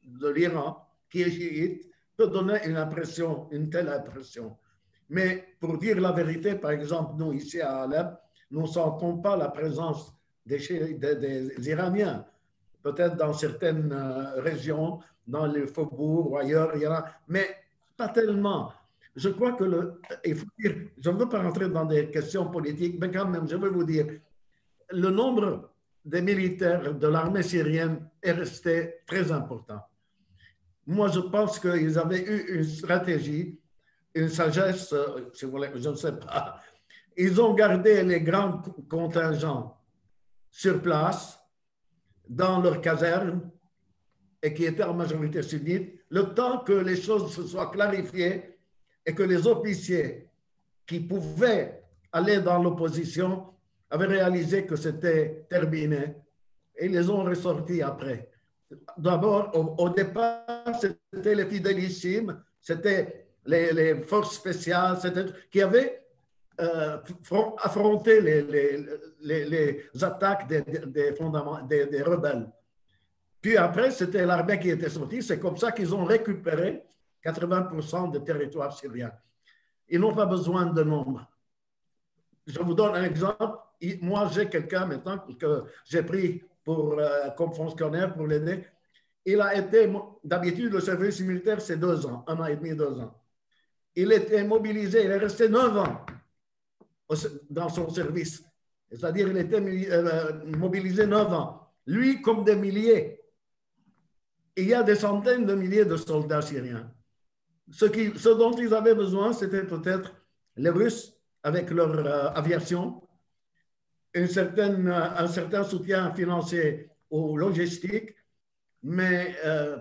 de l'Iran, qui est chiite, peut donner une telle impression. Mais pour dire la vérité, par exemple, nous ici à Alep, nous ne sentons pas la présence des Iraniens. Peut-être dans certaines régions, dans les faubourgs ou ailleurs, il y en a, mais pas tellement. Je crois que il faut dire, je ne veux pas rentrer dans des questions politiques, mais quand même, je veux vous dire, le nombre des militaires de l'armée syrienne est resté très important. Moi, je pense qu'ils avaient eu une stratégie, une sagesse, si vous voulez, je ne sais pas. Ils ont gardé les grands contingents sur place, dans leur caserne, et qui étaient en majorité sunnite, le temps que les choses se soient clarifiées et que les officiers qui pouvaient aller dans l'opposition avaient réalisé que c'était terminé et ils les ont ressortis après. D'abord, au départ, c'était les fidélissimes, c'était les forces spéciales qui avaient affronté les attaques des rebelles. Puis après, c'était l'armée qui était sortie. C'est comme ça qu'ils ont récupéré 80% des territoires syriens. Ils n'ont pas besoin de nombre. Je vous donne un exemple. Moi, j'ai quelqu'un maintenant que j'ai pris comme fonctionnaire pour l'aider. Il a été, d'habitude, le service militaire, c'est 2 ans, 1 an et demi, 2 ans. Il était mobilisé, il est resté 9 ans dans son service. C'est-à-dire, il était mobilisé 9 ans. Lui, comme des milliers. Il y a des centaines de milliers de soldats syriens. Ce dont ils avaient besoin, c'était peut-être les Russes avec leur aviation, un certain soutien financier ou logistique, mais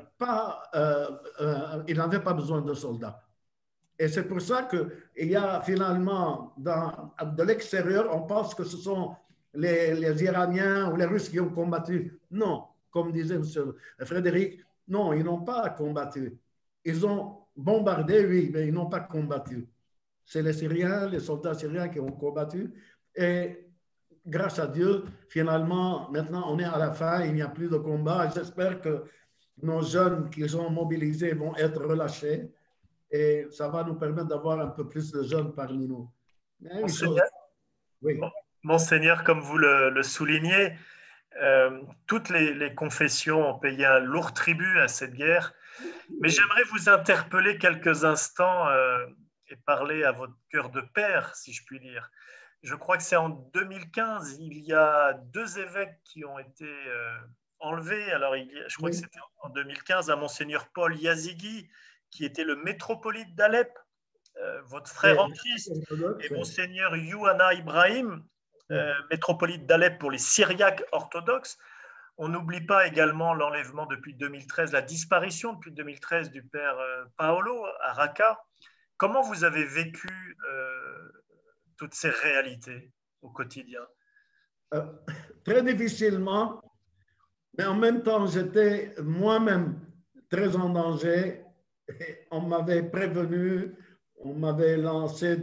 ils n'avaient pas besoin de soldats. Et c'est pour ça qu'il y a finalement, de l'extérieur, on pense que ce sont les Iraniens ou les Russes qui ont combattu. Non, comme disait M. Frédéric, non, ils n'ont pas combattu. Ils ont bombardé, oui, mais ils n'ont pas combattu. C'est les Syriens, les soldats syriens qui ont combattu. Et grâce à Dieu, finalement, maintenant, on est à la fin, il n'y a plus de combat. J'espère que nos jeunes qui sont mobilisés vont être relâchés et ça va nous permettre d'avoir un peu plus de jeunes parmi nous. Monseigneur, oui. Monseigneur, comme vous le soulignez, toutes les confessions ont payé un lourd tribut à cette guerre. Mais j'aimerais vous interpeller quelques instants et parler à votre cœur de père, si je puis dire. Je crois que c'est en 2015, il y a 2 évêques qui ont été enlevés. Alors, je crois que c'était en 2015, un Monseigneur Paul Yazigui, qui était le métropolite d'Alep, votre frère en Christ, et Monseigneur Youhana Ibrahim, métropolite d'Alep pour les Syriaques orthodoxes. On n'oublie pas également l'enlèvement depuis 2013, la disparition depuis 2013 du père Paolo à Raqqa. Comment vous avez vécu toutes ces réalités au quotidien? Très difficilement, mais en même temps, j'étais moi-même très en danger. On m'avait prévenu, on m'avait lancé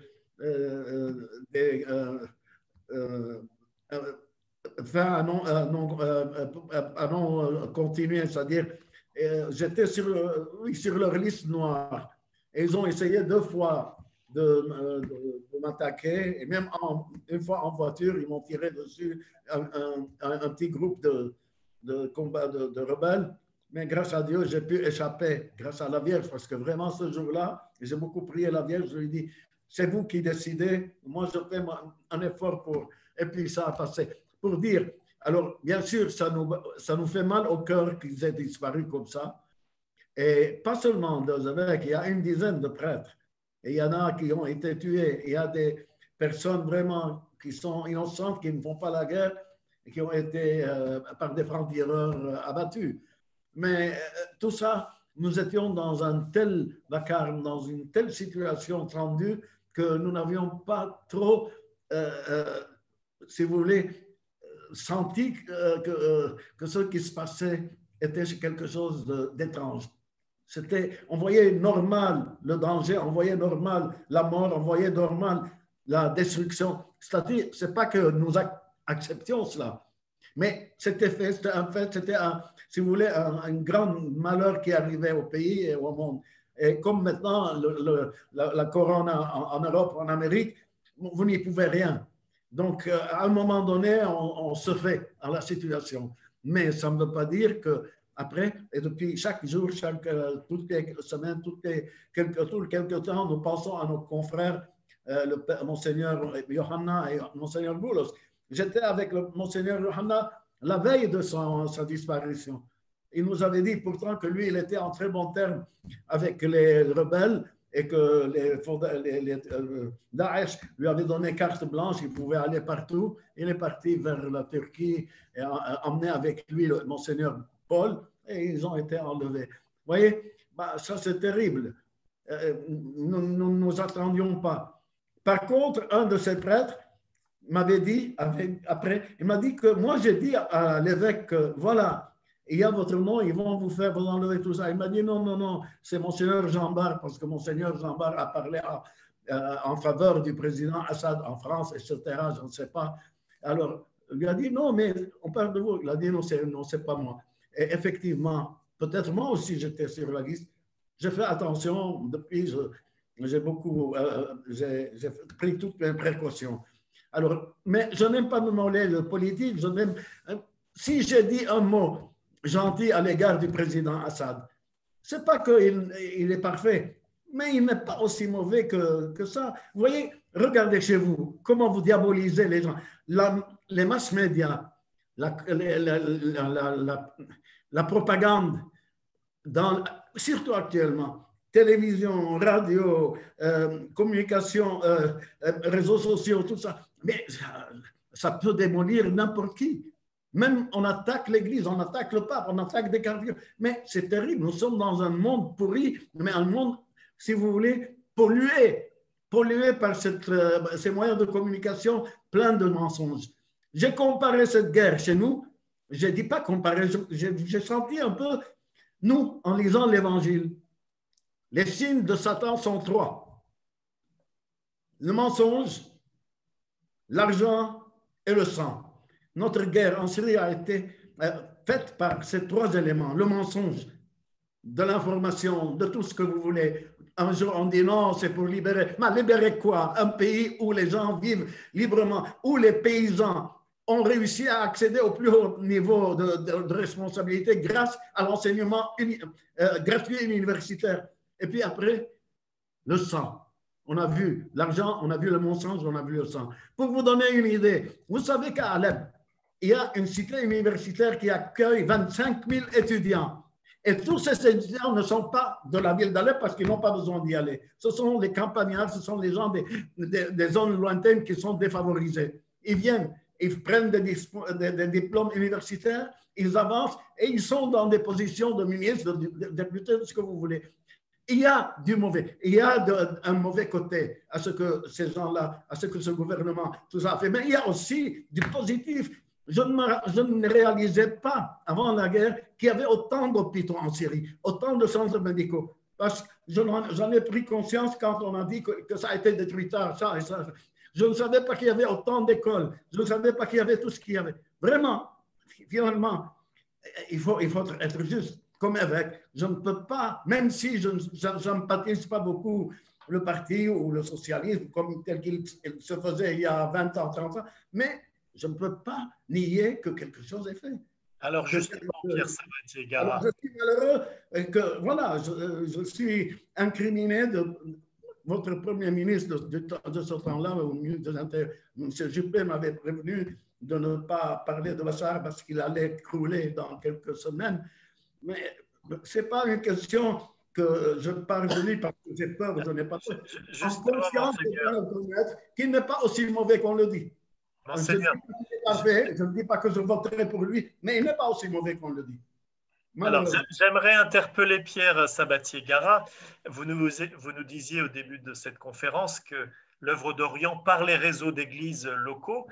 à non continuer, c'est-à-dire j'étais sur leur liste noire. Et ils ont essayé 2 fois de m'attaquer, et même une fois en voiture, ils m'ont tiré dessus un petit groupe de rebelles. Mais grâce à Dieu, j'ai pu échapper, grâce à la Vierge, parce que vraiment ce jour-là, j'ai beaucoup prié la Vierge, je lui ai dit, c'est vous qui décidez, moi je fais un effort pour... Et puis ça a passé. Pour dire, alors bien sûr, ça nous fait mal au cœur qu'ils aient disparu comme ça. Et pas seulement 2 évêques, il y a une dizaine de prêtres. Et il y en a qui ont été tués. Il y a des personnes vraiment qui sont innocentes, qui ne font pas la guerre et qui ont été par des francs-tireurs abattus. Mais tout ça, nous étions dans un tel vacarme, dans une telle situation tendue que nous n'avions pas trop, si vous voulez, senti que ce qui se passait était quelque chose d'étrange. On voyait normal le danger, on voyait normal la mort, on voyait normal la destruction. C'est-à-dire, ce n'est pas que nous acceptions cela, Mais c'était fait, c'était si vous voulez, un grand malheur qui arrivait au pays et au monde. Et comme maintenant, la corona en Europe, en Amérique, vous n'y pouvez rien. Donc, à un moment donné, on se fait à la situation. Mais ça ne veut pas dire que après, et depuis chaque jour, toutes les semaines, tous quelques temps, nous pensons à nos confrères, Monseigneur Johanna et Monseigneur Boulos. J'étais avec Monseigneur Johanna la veille de sa disparition. Il nous avait dit pourtant que lui, il était en très bon terme avec les rebelles et que Daesh lui avait donné carte blanche, il pouvait aller partout. Il est parti vers la Turquie et emmené avec lui le Monseigneur Paul et ils ont été enlevés. Vous voyez, ça c'est terrible. Nous ne nous attendions pas. Par contre, un de ces prêtres m'avait dit, après, il m'a dit que moi j'ai dit à l'évêque que voilà, il y a votre nom, ils vont vous enlever tout ça. Il m'a dit non, c'est Monseigneur Jean-Bart, parce que Monseigneur Jean-Bart a parlé en faveur du président Assad en France, etc. Je ne sais pas. Alors, il lui a dit non, mais on parle de vous. Il a dit non, c'est pas moi. Et effectivement, peut-être moi aussi j'étais sur la liste. J'ai fait attention depuis, j'ai pris toutes mes précautions. Alors, mais je n'aime pas me mêler de politique. Si j'ai dit un mot gentil à l'égard du président Assad, ce n'est pas qu'il est parfait, mais il n'est pas aussi mauvais que ça. Vous voyez, regardez chez vous, comment vous diabolisez les gens. Les mass médias, la propagande, surtout actuellement, télévision, radio, communication, réseaux sociaux, tout ça, mais ça peut démolir n'importe qui. Même on attaque l'Église, on attaque le pape, on attaque des cardinaux. Mais c'est terrible, nous sommes dans un monde pourri, mais un monde, si vous voulez, pollué par ces moyens de communication pleins de mensonges. J'ai comparé cette guerre chez nous, je ne dis pas comparer, j'ai senti un peu, nous, en lisant l'Évangile, les signes de Satan sont trois. Le mensonge, l'argent et le sang. Notre guerre en Syrie a été faite par ces trois éléments. Le mensonge, de l'information, de tout ce que vous voulez. Un jour, on dit non, c'est pour libérer. Mais libérer quoi? Un pays où les gens vivent librement, où les paysans ont réussi à accéder au plus haut niveau de responsabilité grâce à l'enseignement gratuit universitaire. Et puis après, le sang. On a vu l'argent, on a vu le mensonge, on a vu le sang. Pour vous donner une idée, vous savez qu'à Alep, il y a une cité universitaire qui accueille 25 000 étudiants. Et tous ces étudiants ne sont pas de la ville d'Alep parce qu'ils n'ont pas besoin d'y aller. Ce sont les campagnards, ce sont les gens des zones lointaines qui sont défavorisés. Ils viennent, ils prennent des diplômes universitaires, ils avancent et ils sont dans des positions de ministres, de députés, de ce que vous voulez. Il y a du mauvais, il y a un mauvais côté à ce que ces gens-là, à ce que ce gouvernement, tout ça a fait. Mais il y a aussi du positif. Je ne réalisais pas avant la guerre qu'il y avait autant d'hôpitaux en Syrie, autant de centres médicaux. Parce que j'en ai pris conscience quand on a dit que ça a été détruit tard, ça et ça. Je ne savais pas qu'il y avait autant d'écoles. Je ne savais pas qu'il y avait tout ce qu'il y avait. Vraiment, finalement, il faut être juste. Comme évêque, je ne peux pas, même si je n'empathise pas beaucoup le parti ou le socialisme comme tel qu'il se faisait il y a 20 ans, 30 ans, mais je ne peux pas nier que quelque chose est fait. Alors justement, Pierre Sabatier-Garat. Je suis malheureux que, voilà, je suis incriminé de votre Premier ministre de ce temps-là, au ministre de l'Intérieur. M. Juppé m'avait prévenu de ne pas parler de Bachar parce qu'il allait crouler dans quelques semaines. Mais ce n'est pas une question que je parle de lui parce que j'ai peur, je n'ai pas peur. En conscience de reconnaître qu'il n'est pas aussi mauvais qu'on le dit. Je ne dis pas que je voterai pour lui, mais il n'est pas aussi mauvais qu'on le dit. Alors, j'aimerais interpeller Pierre Sabatier-Garat. Vous nous disiez au début de cette conférence que l'œuvre d'Orient, par les réseaux d'églises locaux,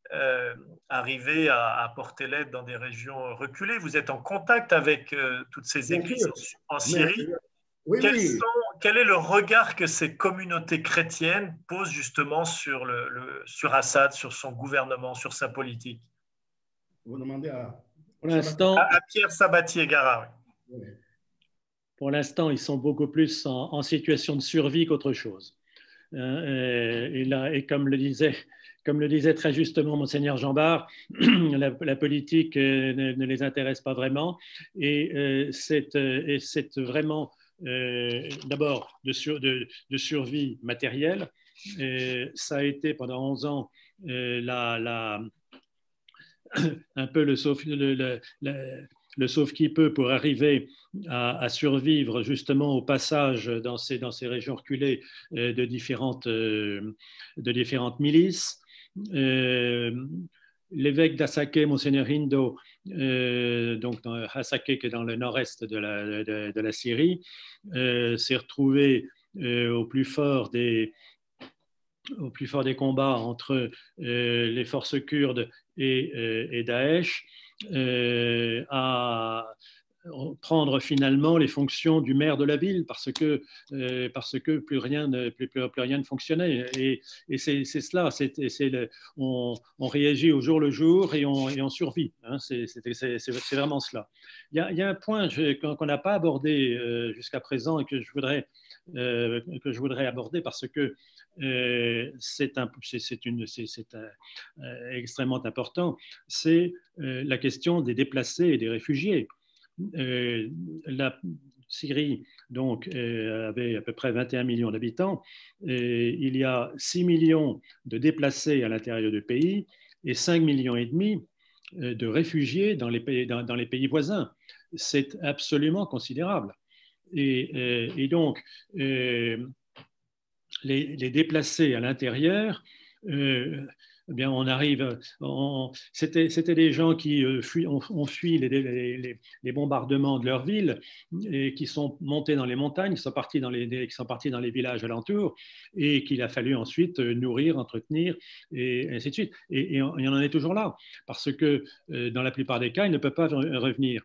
arriver à porter l'aide dans des régions reculées. Vous êtes en contact avec toutes ces églises en Syrie. Quel est le regard que ces communautés chrétiennes posent justement sur Assad, sur son gouvernement, sur sa politique? Vous demandez à... Pour l'instant, à Pierre Sabatier-Garat. Oui. pour l'instant, ils sont beaucoup plus en situation de survie qu'autre chose. Et comme le disait très justement Monseigneur Jambard, la politique ne les intéresse pas vraiment. Et c'est vraiment d'abord de survie matérielle. Ça a été pendant 11 ans un peu le sauve qui peut pour arriver à survivre justement au passage dans ces régions reculées de différentes milices. L'évêque d'Asake, Monseigneur Hindo, donc dans Asake, qui est dans le nord-est de la Syrie, s'est retrouvé au plus fort des combats entre les forces kurdes et Daesh, à prendre finalement les fonctions du maire de la ville parce que plus rien ne fonctionnait. Et c'est cela, on réagit au jour le jour et on survit. Hein, c'est vraiment cela. Il y a un point qu'on n'a pas abordé jusqu'à présent et que je voudrais aborder parce que c'est extrêmement important, c'est la question des déplacés et des réfugiés. La Syrie donc, avait à peu près 21 millions d'habitants. Il y a 6 millions de déplacés à l'intérieur du pays et 5,5 millions de réfugiés dans les pays voisins. C'est absolument considérable. Et donc, les déplacés à l'intérieur, eh bien, c'était des gens qui ont fui les bombardements de leur ville et qui sont montés dans les montagnes, qui sont partis dans les villages alentours et qu'il a fallu ensuite nourrir, entretenir et ainsi de suite. Et il y en est toujours là parce que dans la plupart des cas, ils ne peuvent pas revenir.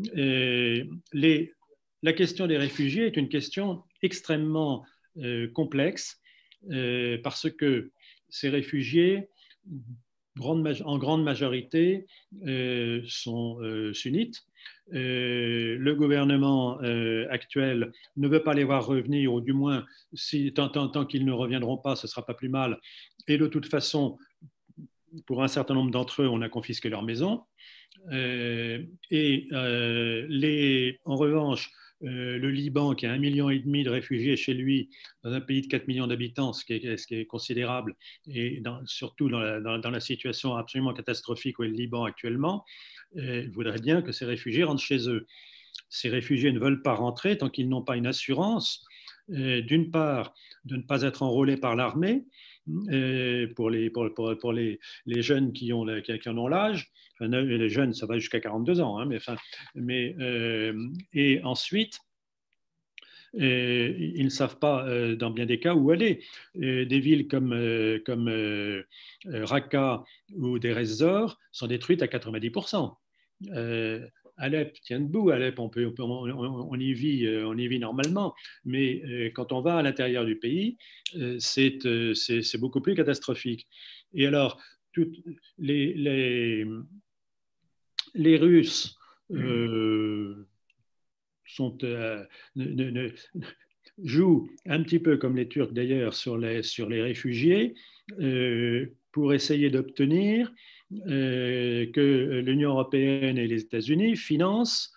La question des réfugiés est une question extrêmement complexe parce que ces réfugiés, en grande majorité, sont sunnites. Le gouvernement actuel ne veut pas les voir revenir, ou du moins, tant qu'ils ne reviendront pas, ce ne sera pas plus mal. Et de toute façon, pour un certain nombre d'entre eux, on a confisqué leur maison. En revanche, le Liban, qui a 1,5 million de réfugiés chez lui, dans un pays de 4 millions d'habitants, ce qui est considérable, et surtout dans la situation absolument catastrophique où est le Liban actuellement, voudrait bien que ces réfugiés rentrent chez eux. Ces réfugiés ne veulent pas rentrer tant qu'ils n'ont pas une assurance, d'une part, de ne pas être enrôlés par l'armée, pour les jeunes qui en ont l'âge. Enfin, les jeunes, ça va jusqu'à 42 ans, hein, et ensuite, ils ne savent pas, dans bien des cas, où aller. Des villes comme Raqqa ou Deir ez-Zor sont détruites à 90%. Alep tient debout. Alep, on y vit normalement, mais quand on va à l'intérieur du pays, c'est beaucoup plus catastrophique. Et alors, les Russes jouent un petit peu comme les Turcs d'ailleurs sur les réfugiés pour essayer d'obtenir que l'Union européenne et les États-Unis financent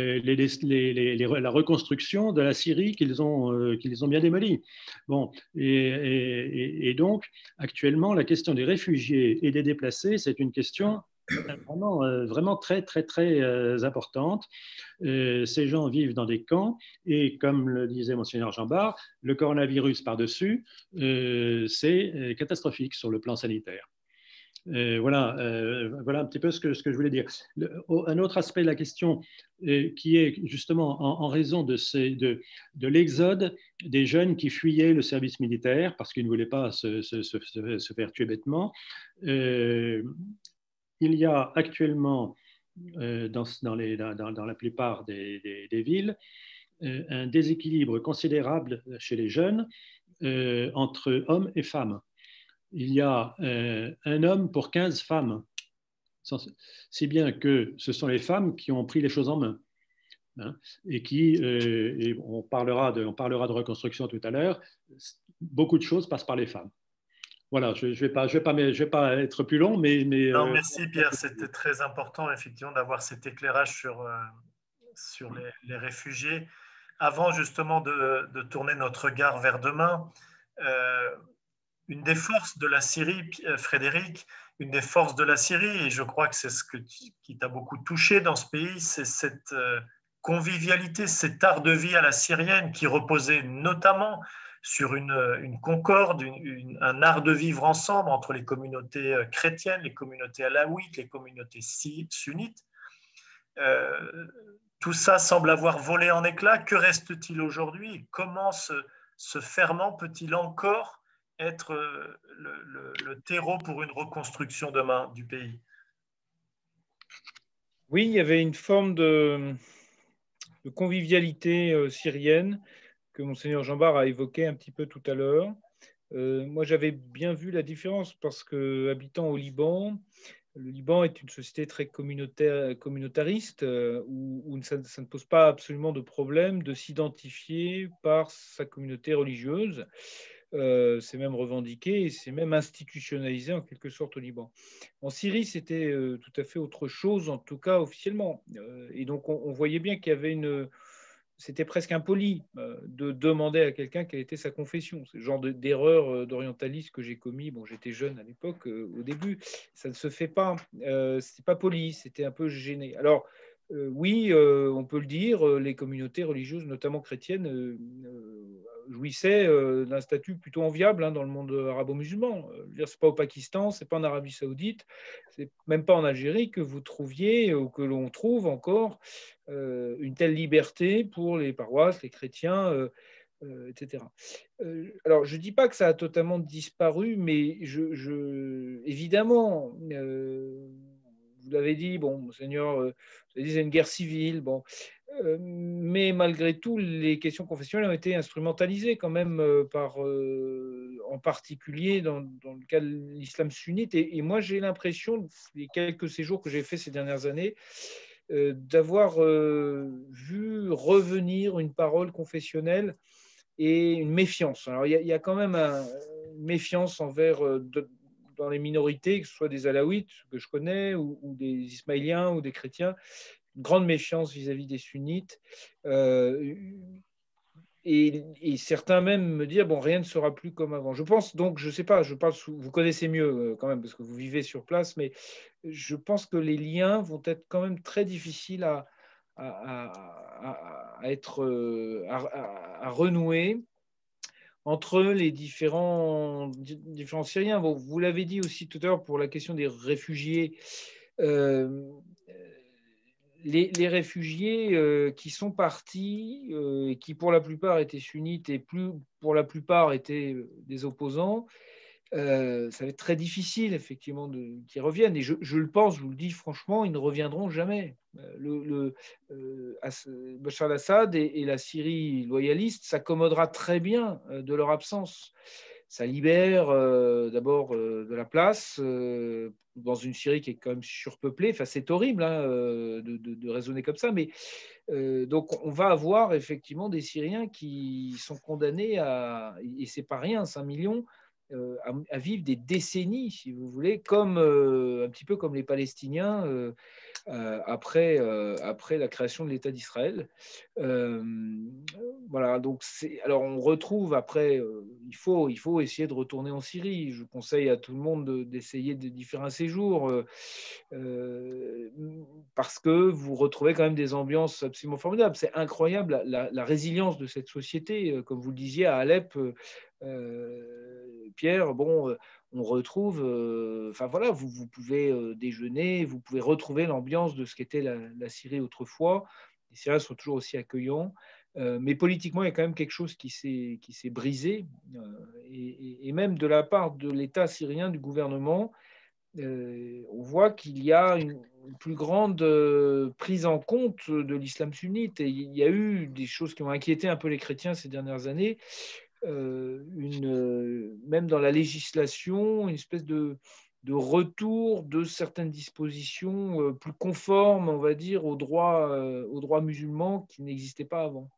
la reconstruction de la Syrie qu'ils ont bien démolie. Bon, et donc, actuellement, la question des réfugiés et des déplacés, c'est une question vraiment très, très, très importante. Ces gens vivent dans des camps et, comme le disait Monseigneur Jambard, le coronavirus par-dessus, c'est catastrophique sur le plan sanitaire. Voilà un petit peu ce que je voulais dire. Un autre aspect de la question qui est justement en raison de l'exode des jeunes qui fuyaient le service militaire parce qu'ils ne voulaient pas se faire tuer bêtement. Il y a actuellement dans la plupart des villes un déséquilibre considérable chez les jeunes entre hommes et femmes. Il y a un homme pour 15 femmes. si bien que ce sont les femmes qui ont pris les choses en main. Hein, et on parlera de reconstruction tout à l'heure, beaucoup de choses passent par les femmes. Voilà, je vais pas être plus long, mais non, merci Pierre, c'était très important effectivement d'avoir cet éclairage sur les réfugiés. Avant justement de tourner notre regard vers demain, une des forces de la Syrie, Frédéric, une des forces de la Syrie, et je crois que c'est ce qui t'a beaucoup touché dans ce pays, c'est cette convivialité, cet art de vie à la syrienne qui reposait notamment sur une concorde, un art de vivre ensemble entre les communautés chrétiennes, les communautés alaouites, les communautés sunnites. Tout ça semble avoir volé en éclats. Que reste-t-il aujourd'hui? Comment ce ferment peut-il encore être le terreau pour une reconstruction demain du pays? Oui, il y avait une forme de convivialité syrienne que Monseigneur Jean-Bart a évoqué un petit peu tout à l'heure. Moi, j'avais bien vu la différence parce que, habitant au Liban, le Liban est une société très communautariste où ça ne pose pas absolument de problème de s'identifier par sa communauté religieuse. C'est même revendiqué et c'est même institutionnalisé en quelque sorte au Liban. En Syrie, c'était tout à fait autre chose, en tout cas officiellement. Et donc, on voyait bien qu'il y avait c'était presque impoli de demander à quelqu'un quelle était sa confession. C'est le genre d'erreur d'orientaliste que j'ai commis. Bon, j'étais jeune à l'époque, au début. Ça ne se fait pas. C'était pas poli, c'était un peu gêné. Alors, oui, on peut le dire, les communautés religieuses, notamment chrétiennes, jouissaient d'un statut plutôt enviable dans le monde arabo-musulman. C'est pas au Pakistan, c'est pas en Arabie Saoudite, c'est même pas en Algérie que vous trouviez ou que l'on trouve encore une telle liberté pour les paroisses, les chrétiens, etc. Alors, je ne dis pas que ça a totalement disparu, mais évidemment, vous l'avez dit, bon, Monseigneur, vous avez dit c'est une guerre civile, bon, mais malgré tout, les questions confessionnelles ont été instrumentalisées quand même en particulier dans le cas de l'islam sunnite. Et moi, j'ai l'impression, les quelques séjours que j'ai faits ces dernières années, d'avoir vu revenir une parole confessionnelle et une méfiance. Alors, il y a quand même une méfiance envers, dans les minorités, que ce soit des alaouites que je connais, ou des ismaéliens, ou des chrétiens, une grande méfiance vis-à-vis des sunnites. Et certains même me disent, bon, rien ne sera plus comme avant. Je pense donc, je ne sais pas, vous connaissez mieux quand même, parce que vous vivez sur place, mais je pense que les liens vont être quand même très difficiles à renouer entre les différents Syriens. Bon, vous l'avez dit aussi tout à l'heure pour la question des réfugiés. Les réfugiés qui sont partis, qui pour la plupart étaient sunnites et pour la plupart étaient des opposants, ça va être très difficile effectivement qu'ils reviennent. Et je le pense, je vous le dis franchement, ils ne reviendront jamais. Bachar al-Assad et la Syrie loyaliste s'accommodera très bien de leur absence. Ça libère d'abord de la place dans une Syrie qui est quand même surpeuplée. Enfin, c'est horrible de raisonner comme ça, mais donc on va avoir effectivement des Syriens qui sont condamnés et c'est pas rien, 5 millions, à vivre des décennies, si vous voulez, comme un petit peu comme les Palestiniens après la création de l'État d'Israël. Voilà, donc alors on retrouve après, il faut essayer de retourner en Syrie. Je conseille à tout le monde d'essayer d'y faire un séjour parce que vous retrouvez quand même des ambiances absolument formidables. C'est incroyable la résilience de cette société, comme vous le disiez à Alep. Pierre, bon, on retrouve, enfin voilà, vous pouvez déjeuner, vous pouvez retrouver l'ambiance de ce qu'était la Syrie autrefois. Les Syriens sont toujours aussi accueillants, mais politiquement, il y a quand même quelque chose qui s'est brisé, et même de la part de l'État syrien, du gouvernement, on voit qu'il y a une plus grande prise en compte de l'islam sunnite. Et il y a eu des choses qui ont inquiété un peu les chrétiens ces dernières années. Même dans la législation, une espèce de de retour de certaines dispositions plus conformes, on va dire, au droit musulman qui n'existaient pas avant.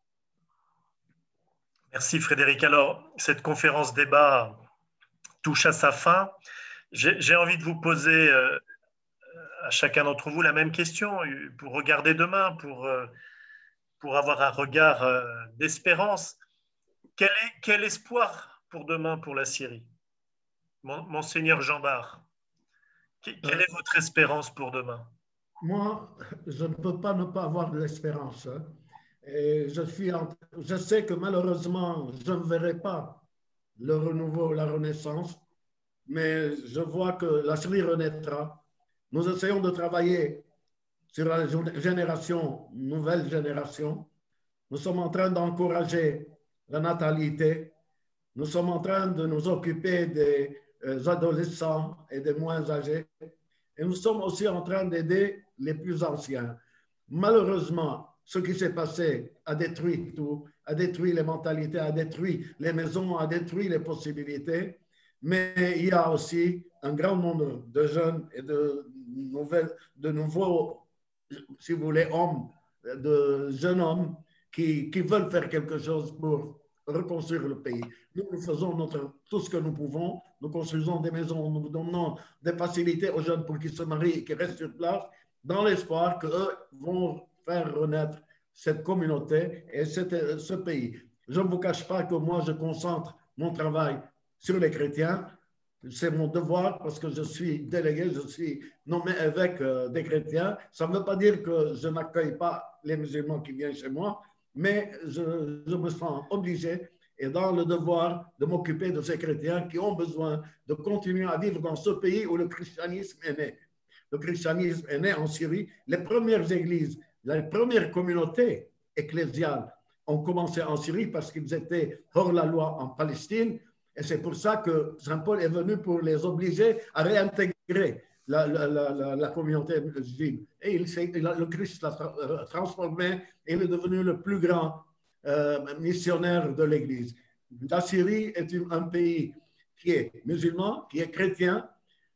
Merci Frédéric. Alors, cette conférence débat touche à sa fin. J'ai envie de vous poser à chacun d'entre vous la même question pour regarder demain, pour avoir un regard d'espérance. Quel espoir pour demain pour la Syrie? Monseigneur Jean-Bart, quelle est votre espérance pour demain? Moi, je ne peux pas ne pas avoir de l'espérance. Hein. Et je sais que malheureusement, je ne verrai pas le renouveau, la renaissance, mais je vois que la Syrie renaîtra. Nous essayons de travailler sur la génération, nouvelle génération. Nous sommes en train d'encourager la natalité. Nous sommes en train de nous occuper des adolescents et des moins âgés. Et nous sommes aussi en train d'aider les plus anciens. Malheureusement, ce qui s'est passé a détruit tout, a détruit les mentalités, a détruit les maisons, a détruit les possibilités. Mais il y a aussi un grand nombre de jeunes et de nouveaux, si vous voulez, hommes, de jeunes hommes qui veulent faire quelque chose pour reconstruire le pays. Nous faisons tout ce que nous pouvons. Nous construisons des maisons, nous donnons des facilités aux jeunes pour qu'ils se marient et qu'ils restent sur place, dans l'espoir qu'eux vont faire renaître cette communauté et ce pays. Je ne vous cache pas que moi, je concentre mon travail sur les chrétiens. C'est mon devoir parce que je suis délégué, je suis nommé évêque des chrétiens. Ça ne veut pas dire que je n'accueille pas les musulmans qui viennent chez moi, mais je me sens obligé et dans le devoir de m'occuper de ces chrétiens qui ont besoin de continuer à vivre dans ce pays où le christianisme est né. Le christianisme est né en Syrie. Les premières églises, les premières communautés ecclésiales ont commencé en Syrie parce qu'ils étaient hors la loi en Palestine. Et c'est pour ça que Saint Paul est venu pour les obliger à réintégrer la communauté juive. Et le Christ l'a transformé et il est devenu le plus grand missionnaire de l'Église. La Syrie est un pays qui est musulman, qui est chrétien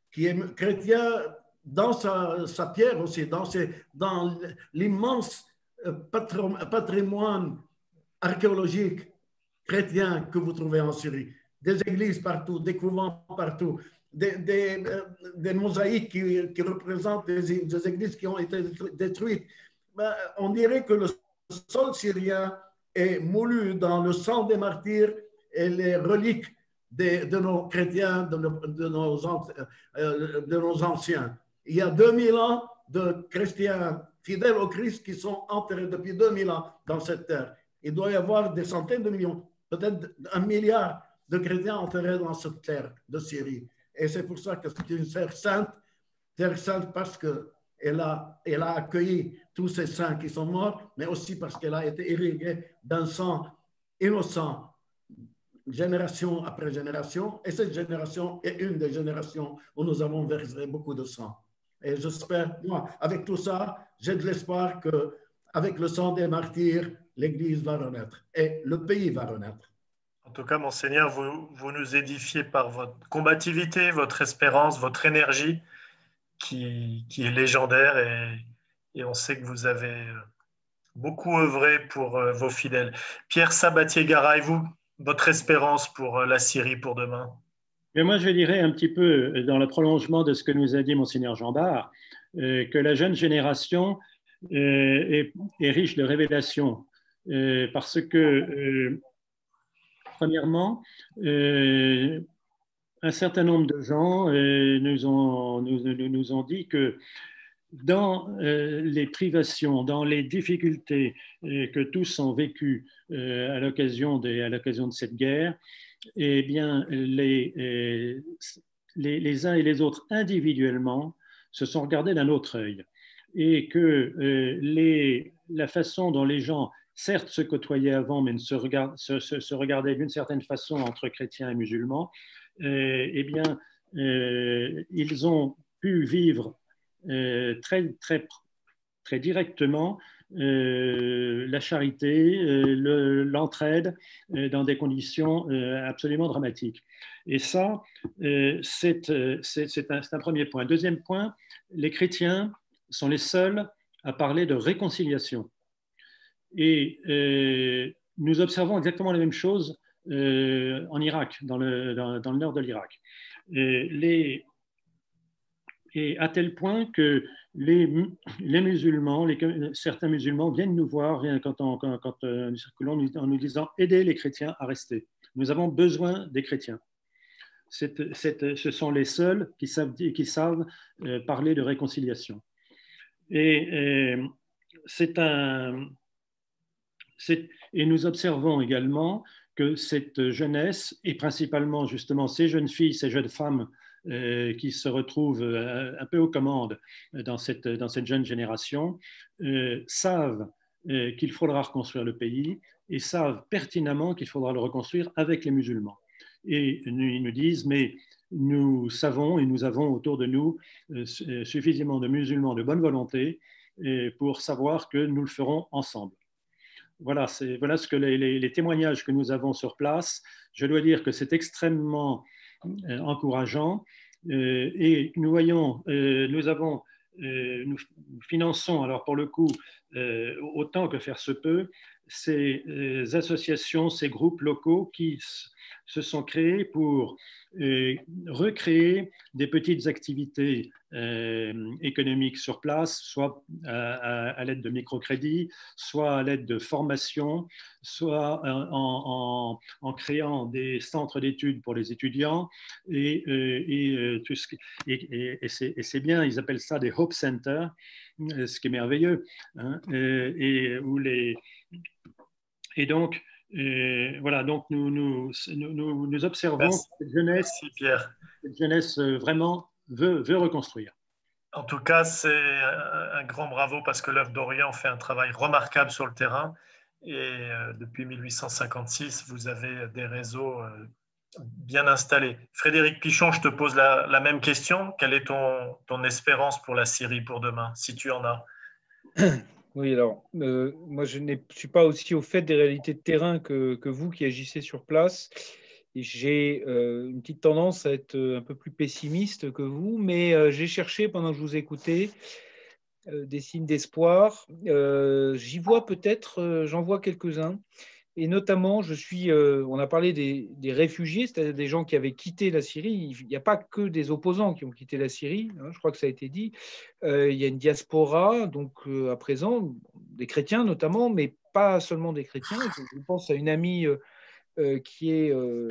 dans sa pierre aussi, dans l'immense patrimoine archéologique chrétien que vous trouvez en Syrie. Des églises partout, des couvents partout, des mosaïques qui représentent des églises qui ont été détruites. Ben, on dirait que le sol syrien est moulu dans le sang des martyrs et les reliques de nos chrétiens, de nos anciens. Il y a 2000 ans de chrétiens fidèles au Christ qui sont enterrés depuis 2000 ans dans cette terre. Il doit y avoir des centaines de millions, peut-être 1 milliard de chrétiens enterrés dans cette terre de Syrie. Et c'est pour ça que c'est une terre sainte parce qu'elle a accueilli tous ces saints qui sont morts, mais aussi parce qu'elle a été irriguée d'un sang innocent, génération après génération. Et cette génération est une des générations où nous avons versé beaucoup de sang. Et j'espère, moi, avec tout ça, j'ai de l'espoir qu'avec le sang des martyrs, l'Église va renaître et le pays va renaître. En tout cas, Monseigneur, vous nous édifiez par votre combativité, votre espérance, votre énergie qui est légendaire et on sait que vous avez beaucoup œuvré pour vos fidèles. Pierre Sabatier-Garay, vous, votre espérance pour la Syrie pour demain? Mais moi, je dirais un petit peu dans le prolongement de ce que nous a dit Monseigneur Jean-Bart, que la jeune génération est riche de révélations parce que premièrement, un certain nombre de gens nous ont dit que dans les privations, dans les difficultés que tous ont vécues à l'occasion de cette guerre, eh bien, les uns et les autres individuellement se sont regardés d'un autre œil et que la façon dont les gens certes se côtoyaient avant, mais se regardaient d'une certaine façon entre chrétiens et musulmans, eh bien, ils ont pu vivre très directement la charité, l'entraide dans des conditions absolument dramatiques. Et ça, c'est un premier point. Deuxième point, les chrétiens sont les seuls à parler de réconciliation. Et nous observons exactement la même chose en Irak, dans le nord de l'Irak. Et à tel point que les musulmans, certains musulmans viennent nous voir quand nous circulons en nous disant « aidez les chrétiens à rester. Nous avons besoin des chrétiens ». Ce sont les seuls qui savent parler de réconciliation. Et nous observons également que cette jeunesse, et principalement justement ces jeunes filles, ces jeunes femmes qui se retrouvent un peu aux commandes dans cette jeune génération, savent qu'il faudra reconstruire le pays et savent pertinemment qu'il faudra le reconstruire avec les musulmans. Et ils nous disent, mais nous savons et nous avons autour de nous suffisamment de musulmans de bonne volonté pour savoir que nous le ferons ensemble. Voilà ce que les témoignages que nous avons sur place. Je dois dire que c'est extrêmement encourageant et nous voyons, nous finançons, alors pour le coup, autant que faire se peut, ces associations, ces groupes locaux qui se sont créés pour recréer des petites activités économiques sur place, soit à l'aide de microcrédits, soit à l'aide de formation, soit en créant des centres d'études pour les étudiants. Et c'est bien, ils appellent ça des Hope Centers, ce qui est merveilleux. Hein, et donc, voilà, donc nous observons que cette jeunesse vraiment veut reconstruire. En tout cas, c'est un grand bravo parce que l'œuvre d'Orient fait un travail remarquable sur le terrain. Et depuis 1856, vous avez des réseaux bien installés. Frédéric Pichon, je te pose la même question. Quelle est ton espérance pour la Syrie pour demain, si tu en as? Oui, alors, moi, je ne suis pas aussi au fait des réalités de terrain que vous qui agissez sur place. Et j'ai une petite tendance à être un peu plus pessimiste que vous, mais j'ai cherché pendant que je vous écoutais des signes d'espoir. J'y vois peut-être, j'en vois quelques-uns. Et notamment, on a parlé des réfugiés, c'est-à-dire des gens qui avaient quitté la Syrie. Il n'y a pas que des opposants qui ont quitté la Syrie, hein, je crois que ça a été dit. Il y a une diaspora, donc à présent, des chrétiens notamment, mais pas seulement des chrétiens. Je pense à une amie qui est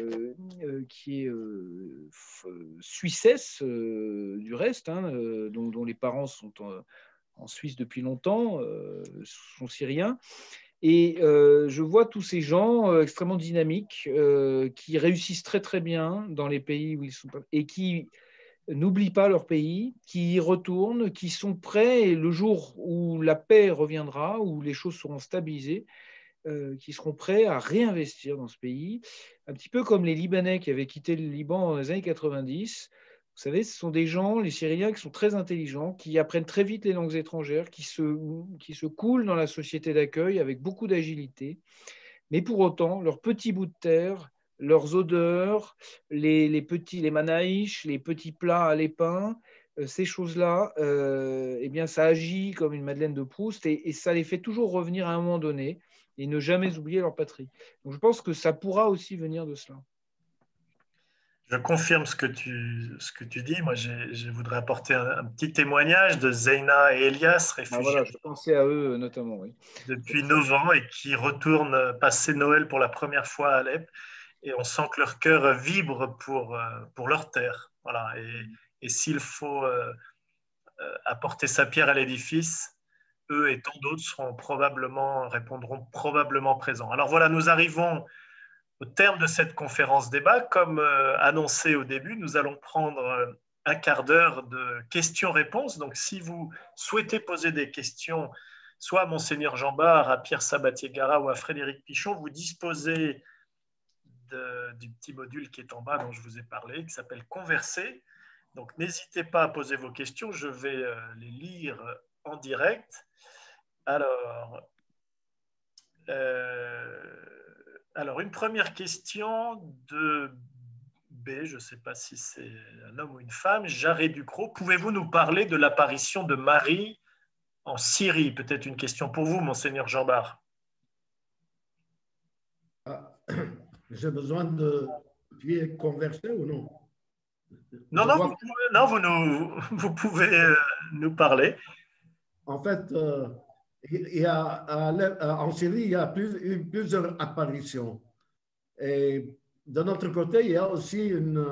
suissesse du reste, hein, dont les parents sont en Suisse depuis longtemps, sont syriens. Et je vois tous ces gens extrêmement dynamiques qui réussissent très très bien dans les pays où ils sont et qui n'oublient pas leur pays, qui y retournent, qui sont prêts et le jour où la paix reviendra, où les choses seront stabilisées, qui seront prêts à réinvestir dans ce pays. Un petit peu comme les Libanais qui avaient quitté le Liban dans les années 90. Vous savez, ce sont des gens, les Syriens, qui sont très intelligents, qui apprennent très vite les langues étrangères, qui se coulent dans la société d'accueil avec beaucoup d'agilité. Mais pour autant, leurs petits bouts de terre, leurs odeurs, les manaïches, les petits plats à l'épin, ces choses-là, eh bien, ça agit comme une Madeleine de Proust et ça les fait toujours revenir à un moment donné et ne jamais oublier leur patrie. Donc, je pense que ça pourra aussi venir de cela. Je confirme ce que tu dis. Moi, je voudrais apporter un petit témoignage de Zeina et Elias, réfugiés voilà, je pensais à eux notamment. Oui. Depuis 9 ans et qui retournent passer Noël pour la première fois à Alep. Et on sent que leur cœur vibre pour leur terre. Voilà. Et s'il faut apporter sa pierre à l'édifice, eux et tant d'autres répondront probablement présents. Alors voilà, nous arrivons au terme de cette conférence débat. Comme annoncé au début, nous allons prendre un quart d'heure de questions-réponses. Donc, si vous souhaitez poser des questions, soit à Monseigneur Jean Bart, à Pierre Sabatier-Garat ou à Frédéric Pichon, vous disposez du petit module qui est en bas dont je vous ai parlé, qui s'appelle « Converser ». Donc, n'hésitez pas à poser vos questions. Je vais les lire en direct. Alors, une première question de B, je ne sais pas si c'est un homme ou une femme, Jarret Ducrot. Pouvez-vous nous parler de l'apparition de Marie en Syrie? Peut-être une question pour vous, monseigneur Jean Bart. Ah, j'ai besoin de converser ou non? Non, vous pouvez nous parler. En fait, il y a, en Syrie, il y a eu plusieurs apparitions. Et de notre côté, il y a aussi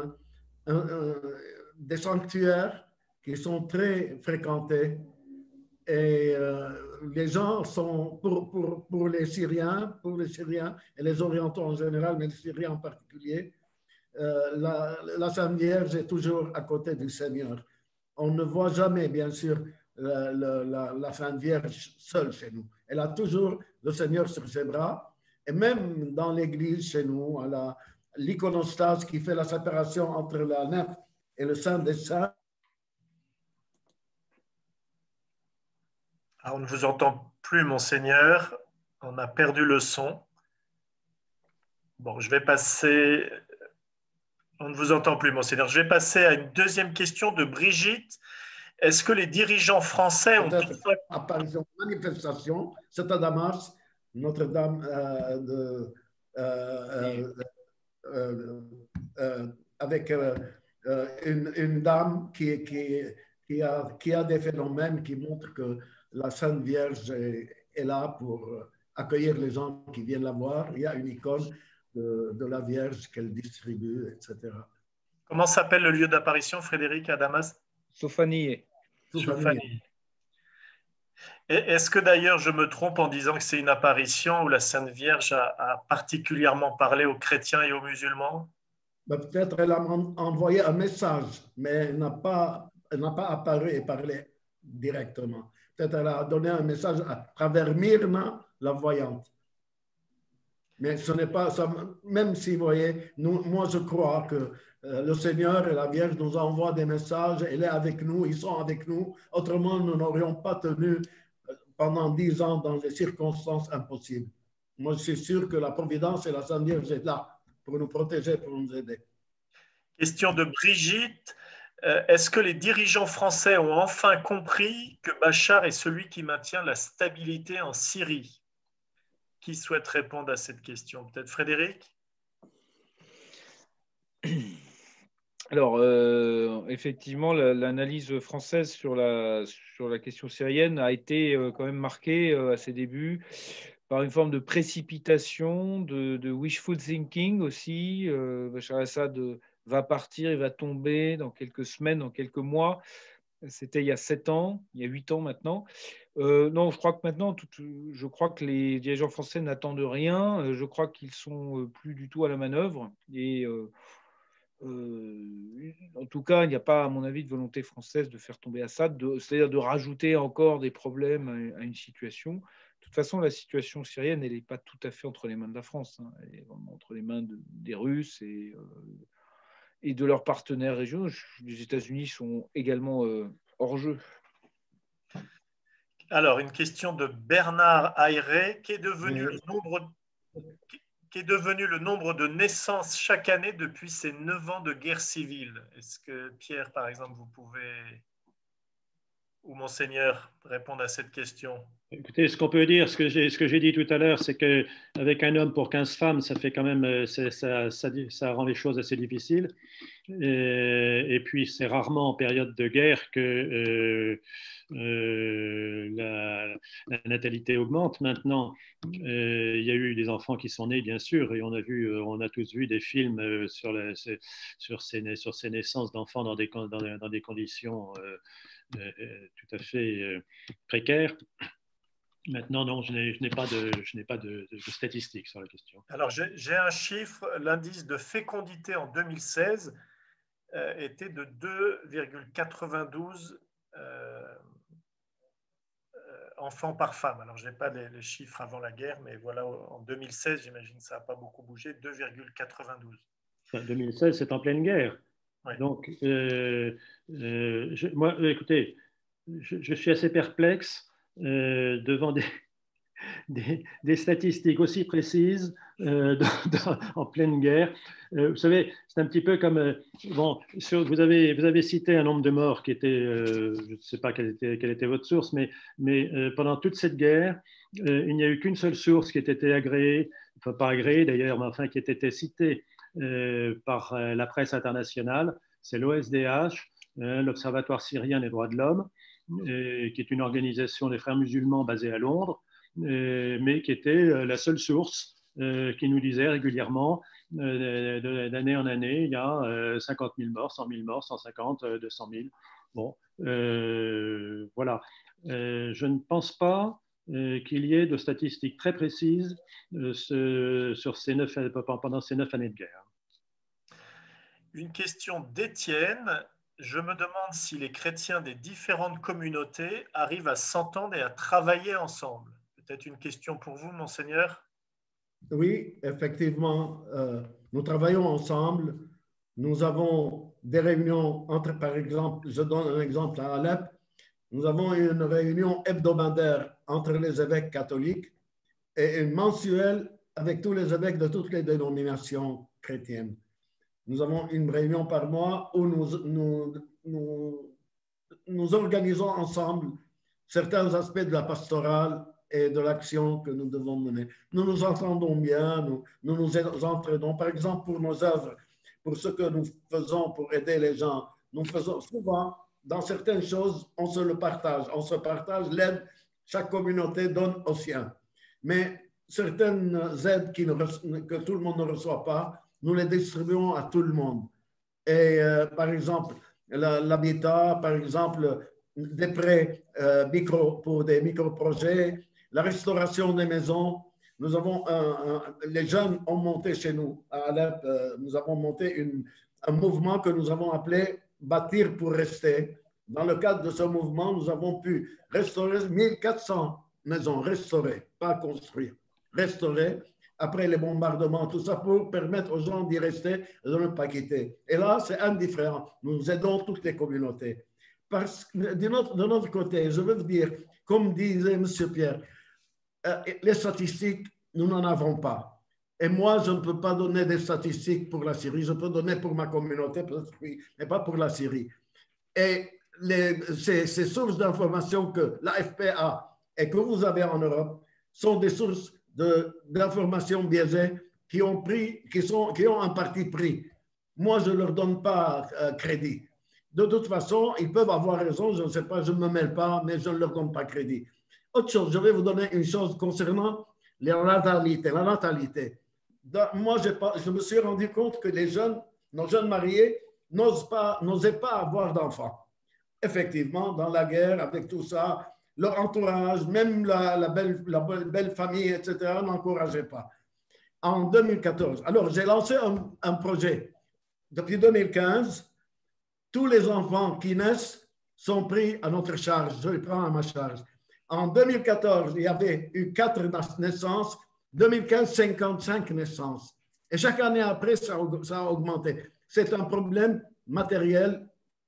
des sanctuaires qui sont très fréquentés. Et les gens sont, pour les Syriens et les Orientaux en général, mais les Syriens en particulier, la Sainte Vierge est toujours à côté du Seigneur. On ne voit jamais, bien sûr, la Sainte Vierge seule chez nous. Elle a toujours le Seigneur sur ses bras. Et même dans l'église chez nous, l'iconostase qui fait la séparation entre la nef et le Saint des Saints. On ne vous entend plus, monseigneur. On a perdu le son. Bon, je vais passer... On ne vous entend plus, monseigneur. Je vais passer à une deuxième question de Brigitte. Est-ce que les dirigeants français ont... Apparition, manifestation, c'est à Damas, Notre-Dame avec une dame qui a des phénomènes qui montrent que la Sainte Vierge est là pour accueillir les gens qui viennent la voir. Il y a une icône de la Vierge qu'elle distribue, etc. Comment s'appelle le lieu d'apparition, Frédéric, à Damas? Sophanie. Est-ce que d'ailleurs je me trompe en disant que c'est une apparition où la Sainte Vierge a particulièrement parlé aux chrétiens et aux musulmans? Peut-être elle a envoyé un message, mais elle n'a pas apparu et parlé directement. Peut-être elle a donné un message à travers Myrna, la voyante. Mais ce n'est pas ça. Même si, vous voyez, moi je crois que le Seigneur et la Vierge nous envoient des messages, elle est avec nous, ils sont avec nous. Autrement, nous n'aurions pas tenu pendant 10 ans dans des circonstances impossibles. Moi, je suis sûr que la Providence et la Sainte Vierge est là pour nous protéger, pour nous aider. Question de Brigitte. Est-ce que les dirigeants français ont enfin compris que Bachar est celui qui maintient la stabilité en Syrie? Qui souhaite répondre à cette question? Peut-être Frédéric? Alors, effectivement, l'analyse française sur la question syrienne a été quand même marquée à ses débuts par une forme de précipitation, de wishful thinking aussi. Bachar al-Assad va partir, il va tomber dans quelques semaines, dans quelques mois. C'était il y a 7 ans, il y a 8 ans maintenant. Non, je crois que maintenant, je crois que les dirigeants français n'attendent rien. Je crois qu'ils sont plus du tout à la manœuvre. Et en tout cas, il n'y a pas, à mon avis, de volonté française de faire tomber Assad, c'est-à-dire de rajouter encore des problèmes à une situation. De toute façon, la situation syrienne, elle n'est pas tout à fait entre les mains de la France. Elle est vraiment entre les mains des Russes et de leurs partenaires régionaux. Les États-Unis sont également hors jeu. Alors, une question de Bernard Ayret. Qu'est devenu le nombre de naissances chaque année depuis ces 9 ans de guerre civile? Est-ce que Pierre, par exemple, vous pouvez, ou Monseigneur, répondre à cette question? Écoutez, ce qu'on peut dire, ce que j'ai dit tout à l'heure, c'est qu'avec un homme pour 15 femmes, ça fait quand même, ça rend les choses assez difficiles. Et puis, c'est rarement en période de guerre que la natalité augmente. Maintenant, il y a eu des enfants qui sont nés, bien sûr, et on a tous vu des films sur ces naissances d'enfants dans des conditions tout à fait précaires. Maintenant, non, je n'ai pas de statistiques sur la question. Alors, j'ai un chiffre. L'indice de fécondité en 2016 était de 2,92 enfants par femme. Alors, je n'ai pas les chiffres avant la guerre, mais voilà, en 2016, j'imagine que ça n'a pas beaucoup bougé, 2,92. 2016, c'est en pleine guerre. Ouais. Donc, moi, écoutez, je suis assez perplexe devant des statistiques aussi précises en pleine guerre. Vous savez, c'est un petit peu comme, bon, vous avez cité un nombre de morts qui était, je ne sais pas quelle était votre source, mais pendant toute cette guerre, il n'y a eu qu'une seule source qui ait été agréée, enfin pas agréée d'ailleurs, mais enfin qui ait été citée par la presse internationale, c'est l'OSDH, l'Observatoire syrien des droits de l'homme, qui est une organisation des frères musulmans basée à Londres, mais qui était la seule source qui nous disait régulièrement, d'année en année, il y a 50 000 morts, 100 000 morts, 150, 200 000. Bon, voilà. Je ne pense pas qu'il y ait de statistiques très précises sur pendant ces 9 années de guerre. Une question d'Étienne. Je me demande si les chrétiens des différentes communautés arrivent à s'entendre et à travailler ensemble. Peut-être une question pour vous, Monseigneur? Oui, effectivement, nous travaillons ensemble. Nous avons des réunions entre, par exemple, je donne un exemple à Alep, nous avons une réunion hebdomadaire entre les évêques catholiques et une mensuelle avec tous les évêques de toutes les dénominations chrétiennes. Nous avons une réunion par mois où nous organisons ensemble certains aspects de la pastorale et de l'action que nous devons mener. Nous nous entendons bien, nous entraînons. Par exemple, pour nos œuvres, pour ce que nous faisons pour aider les gens, nous faisons souvent, dans certaines choses, on se le partage. On se partage l'aide, chaque communauté donne au sien. Mais certaines aides que tout le monde ne reçoit pas, nous les distribuons à tout le monde. Et par exemple, l'habitat, par exemple, des prêts pour des micro-projets, la restauration des maisons. Nous avons les jeunes ont monté chez nous à Alep, nous avons monté un mouvement que nous avons appelé Bâtir pour rester. Dans le cadre de ce mouvement, nous avons pu restaurer 1400 maisons restaurées, pas construire, restaurées après les bombardements, tout ça pour permettre aux gens d'y rester et de ne pas quitter. Et là, c'est indifférent. Nous aidons toutes les communautés. Parce que de notre côté, je veux dire, comme disait M. Pierre, les statistiques, nous n'en avons pas. Et moi, je ne peux pas donner des statistiques pour la Syrie. Je peux donner pour ma communauté, peut-être oui, mais pas pour la Syrie. Et ces sources d'informations que l'AFP a et que vous avez en Europe sont des sources d'informations biaisées qui ont un parti pris. Moi, je ne leur donne pas crédit. De toute façon, ils peuvent avoir raison, je ne sais pas, je ne me mêle pas, mais je ne leur donne pas crédit. Autre chose, je vais vous donner une chose concernant la natalité. Moi, je me suis rendu compte que nos jeunes mariés n'osaient pas avoir d'enfants. Effectivement, dans la guerre, avec tout ça, leur entourage, même la belle famille, etc., n'encourageait pas. En 2014, alors j'ai lancé un projet. Depuis 2015, tous les enfants qui naissent sont pris à notre charge. Je les prends à ma charge. En 2014, il y avait eu 4 naissances. 2015, 55 naissances. Et chaque année après, ça a augmenté. C'est un problème matériel.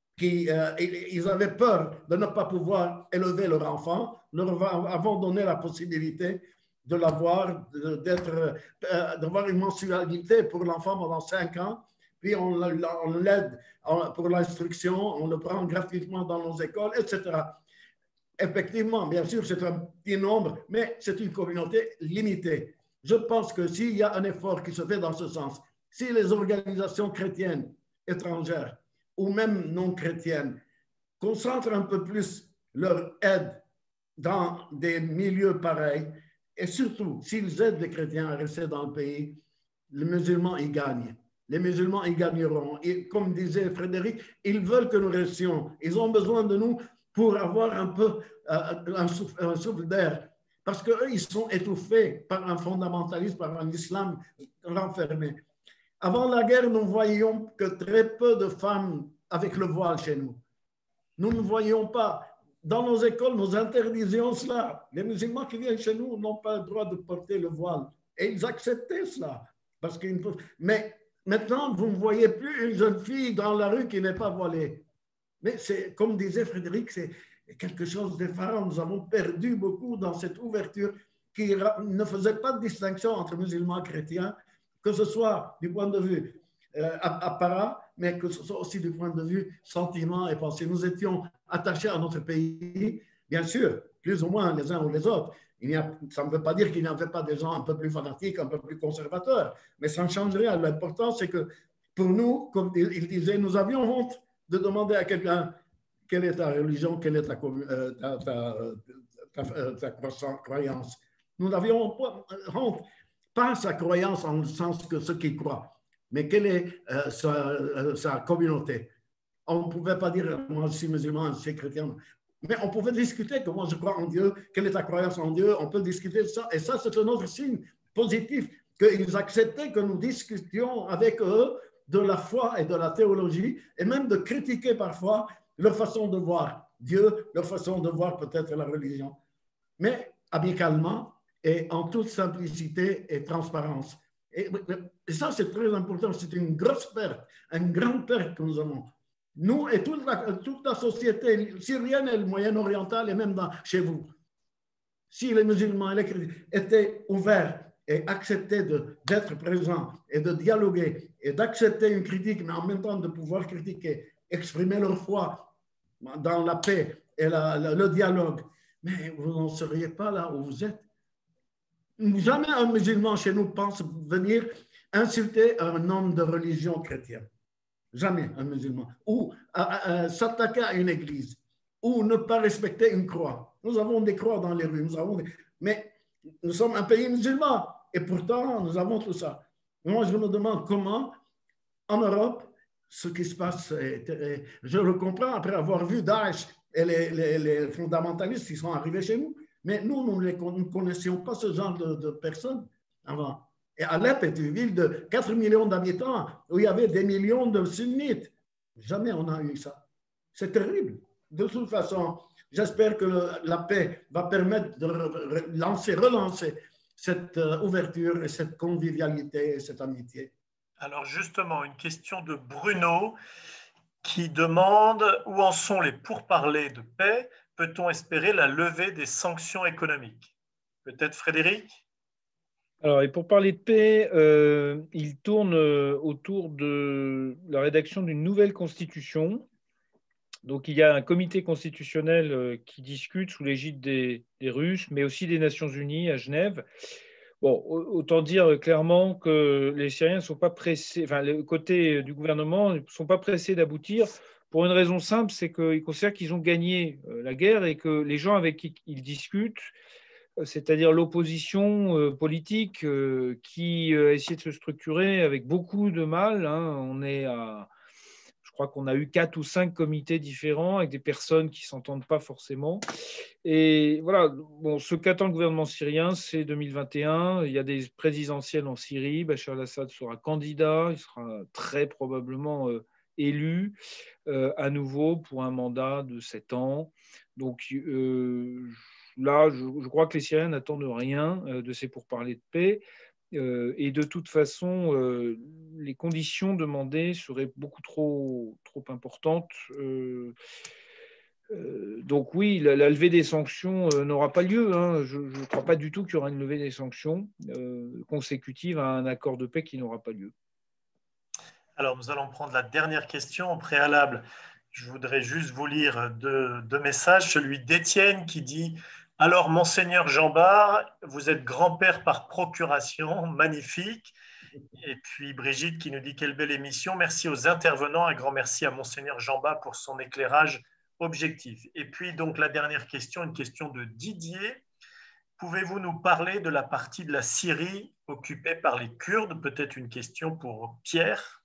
Ils avaient peur de ne pas pouvoir élever leur enfant. Nous avons donné la possibilité de l'avoir, d'avoir une mensualité pour l'enfant pendant 5 ans. Puis on l'aide pour l'instruction, on le prend gratuitement dans nos écoles, etc. Effectivement, bien sûr, c'est un petit nombre, mais c'est une communauté limitée. Je pense que s'il y a un effort qui se fait dans ce sens, si les organisations chrétiennes étrangères ou même non chrétiennes concentrent un peu plus leur aide dans des milieux pareils, et surtout s'ils aident les chrétiens à rester dans le pays, les musulmans y gagnent. Les musulmans y gagneront. Et comme disait Frédéric, ils veulent que nous restions. Ils ont besoin de nous pour avoir un peu un souffle d'air. Parce qu'eux, ils sont étouffés par un fondamentalisme, par un islam renfermé. Avant la guerre, nous ne voyions que très peu de femmes avec le voile chez nous. Nous ne voyions pas. Dans nos écoles, nous interdisions cela. Les musulmans qui viennent chez nous n'ont pas le droit de porter le voile. Et ils acceptaient cela. Mais maintenant, vous ne voyez plus une jeune fille dans la rue qui n'est pas voilée. Mais c'est, comme disait Frédéric, quelque chose d'effarant. Nous avons perdu beaucoup dans cette ouverture qui ne faisait pas de distinction entre musulmans et chrétiens, que ce soit du point de vue apparat, mais que ce soit aussi du point de vue sentiment et pensée. Nous étions attachés à notre pays, bien sûr, plus ou moins les uns ou les autres. Ça ne veut pas dire qu'il n'y avait pas des gens un peu plus fanatiques, un peu plus conservateurs, mais ça ne change rien. L'important, c'est que pour nous, comme il disait, nous avions honte de demander à quelqu'un quelle est ta religion, quelle est ta croyance. Nous n'avions honte, pas sa croyance en le sens que ce qu'il croit, mais quelle est sa communauté. On ne pouvait pas dire, moi je suis musulman, je suis chrétien, mais on pouvait discuter comment je crois en Dieu, quelle est ta croyance en Dieu, on peut discuter de ça, et ça c'est un autre signe positif, qu'ils acceptaient que nous discutions avec eux de la foi et de la théologie, et même de critiquer parfois leur façon de voir Dieu, leur façon de voir peut-être la religion, mais amicalement et en toute simplicité et transparence. Et ça, c'est très important, c'est une grosse perte, une grande perte que nous avons. Nous et toute la société syrienne et moyen-orientale, et même chez vous, si les musulmans et les chrétiens étaient ouverts et acceptaient d'être présents et de dialoguer et d'accepter une critique, mais en même temps de pouvoir critiquer, exprimer leur foi dans la paix et le dialogue, mais vous n'en seriez pas là où vous êtes. Jamais un musulman chez nous pense venir insulter un homme de religion chrétienne. Jamais un musulman. Ou s'attaquer à une église. Ou ne pas respecter une croix. Nous avons des croix dans les rues. Mais nous sommes un pays musulman. Et pourtant, nous avons tout ça. Moi, je me demande comment, en Europe, ce qui se passe, je le comprends après avoir vu Daesh et les fondamentalistes qui sont arrivés chez nous. Mais nous ne connaissions pas ce genre de personnes avant. Et Alep est une ville de 4 millions d'habitants où il y avait des millions de sunnites. Jamais on a eu ça. C'est terrible. De toute façon, j'espère que la paix va permettre de relancer cette ouverture et cette convivialité et cette amitié. Alors justement, une question de Bruno qui demande où en sont les pourparlers de paix? Peut-on espérer la levée des sanctions économiques? Peut-être Frédéric? Alors, et pour parler de paix, il tourne autour de la rédaction d'une nouvelle constitution. Donc, il y a un comité constitutionnel qui discute sous l'égide des Russes, mais aussi des Nations Unies à Genève. Bon, autant dire clairement que les Syriens ne sont pas pressés, enfin, le côté du gouvernement ne sont pas pressés d'aboutir pour une raison simple, c'est qu'ils considèrent qu'ils ont gagné la guerre et que les gens avec qui ils discutent, c'est-à-dire l'opposition politique qui essaie de se structurer avec beaucoup de mal. On est je crois qu'on a eu 4 ou 5 comités différents avec des personnes qui ne s'entendent pas forcément. Et voilà, bon, ce qu'attend le gouvernement syrien, c'est 2021. Il y a des présidentielles en Syrie. Bachar al-Assad sera candidat. Il sera très probablement élu à nouveau pour un mandat de 7 ans. Donc là, je crois que les Syriens n'attendent rien de ces pourparlers de paix. Et de toute façon, les conditions demandées seraient beaucoup trop importantes. Donc oui, la levée des sanctions n'aura pas lieu. Je ne crois pas du tout qu'il y aura une levée des sanctions consécutive à un accord de paix qui n'aura pas lieu. Alors, nous allons prendre la dernière question au préalable. Je voudrais juste vous lire deux messages. Celui d'Étienne qui dit « Alors, Monseigneur Jean Bart, vous êtes grand-père par procuration, magnifique. » Et puis Brigitte qui nous dit « Quelle belle émission. Merci aux intervenants. Un grand merci à Monseigneur Jean Bart pour son éclairage objectif. » Et puis, donc, la dernière question, une question de Didier. Pouvez-vous nous parler de la partie de la Syrie occupée par les Kurdes? Peut-être une question pour Pierre.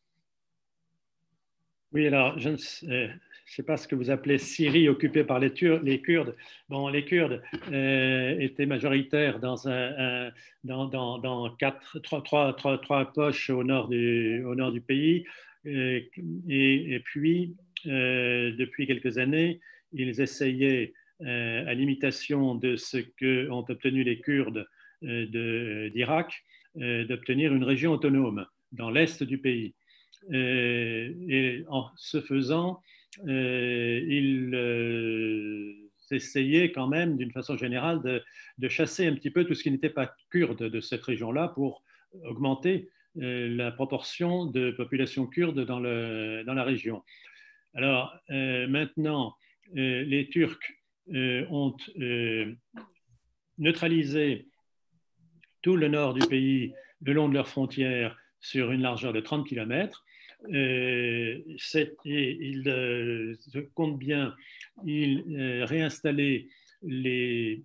Oui, alors, je ne sais pas ce que vous appelez Syrie occupée par les Kurdes. Bon, les Kurdes étaient majoritaires dans trois poches au nord du pays. Et puis, depuis quelques années, ils essayaient, à l'imitation de ce qu'ont obtenu les Kurdes d'Irak, d'obtenir une région autonome dans l'est du pays. Et en ce faisant, ils essayer quand même, d'une façon générale, de chasser un petit peu tout ce qui n'était pas kurde de cette région-là pour augmenter la proportion de population kurde dans la région. Alors maintenant, les Turcs ont neutralisé tout le nord du pays le long de leurs frontières sur une largeur de 30 km. Ils comptent bien réinstaller les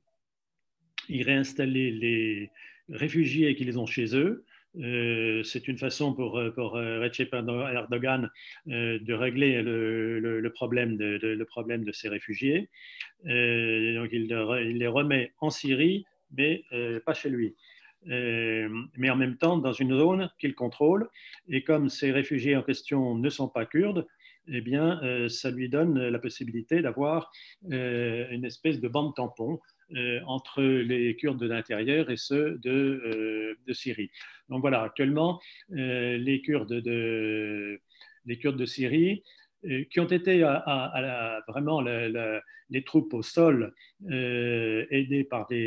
réfugiés qu'ils ont chez eux. C'est une façon pour Recep Erdogan de régler le problème de ces réfugiés. Donc il les remet en Syrie, mais pas chez lui. Mais en même temps dans une zone qu'il contrôle. Et comme ces réfugiés en question ne sont pas kurdes, eh bien, ça lui donne la possibilité d'avoir une espèce de bande tampon entre les Kurdes de l'intérieur et ceux de Syrie. Donc voilà, actuellement, les Kurdes de Syrie, qui ont été vraiment les troupes au sol, aidées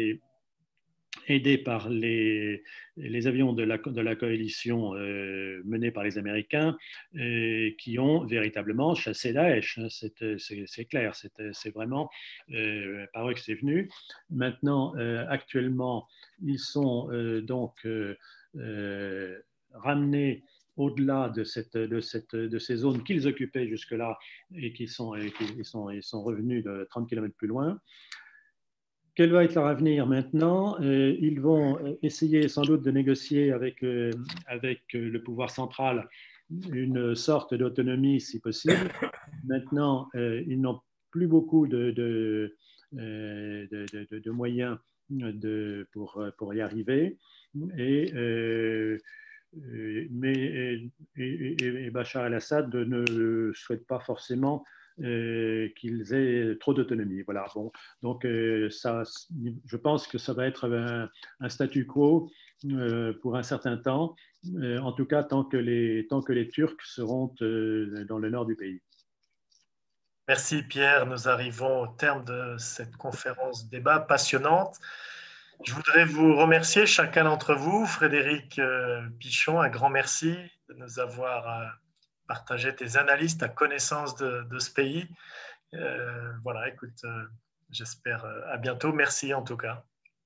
par les avions de la coalition menée par les Américains, qui ont véritablement chassé Daesh. C'est clair, c'est vraiment par eux que c'est venu. Maintenant, actuellement, ils sont donc ramenés au-delà de ces zones qu'ils occupaient jusque-là et ils sont revenus de 30 km plus loin. Quel va être leur avenir maintenant? Ils vont essayer sans doute de négocier avec le pouvoir central une sorte d'autonomie si possible. Maintenant, ils n'ont plus beaucoup de moyens pour y arriver. Et Bachar el-Assad ne souhaite pas forcément qu'ils aient trop d'autonomie. Voilà. Bon, donc je pense que ça va être un statu quo pour un certain temps, en tout cas tant que les Turcs seront dans le nord du pays. Merci Pierre, nous arrivons au terme de cette conférence débat passionnante. Je voudrais vous remercier chacun d'entre vous. Frédéric Pichon, un grand merci de nous avoir partagé tes analyses, ta connaissance de ce pays. Voilà, écoute, j'espère à bientôt. Merci en tout cas.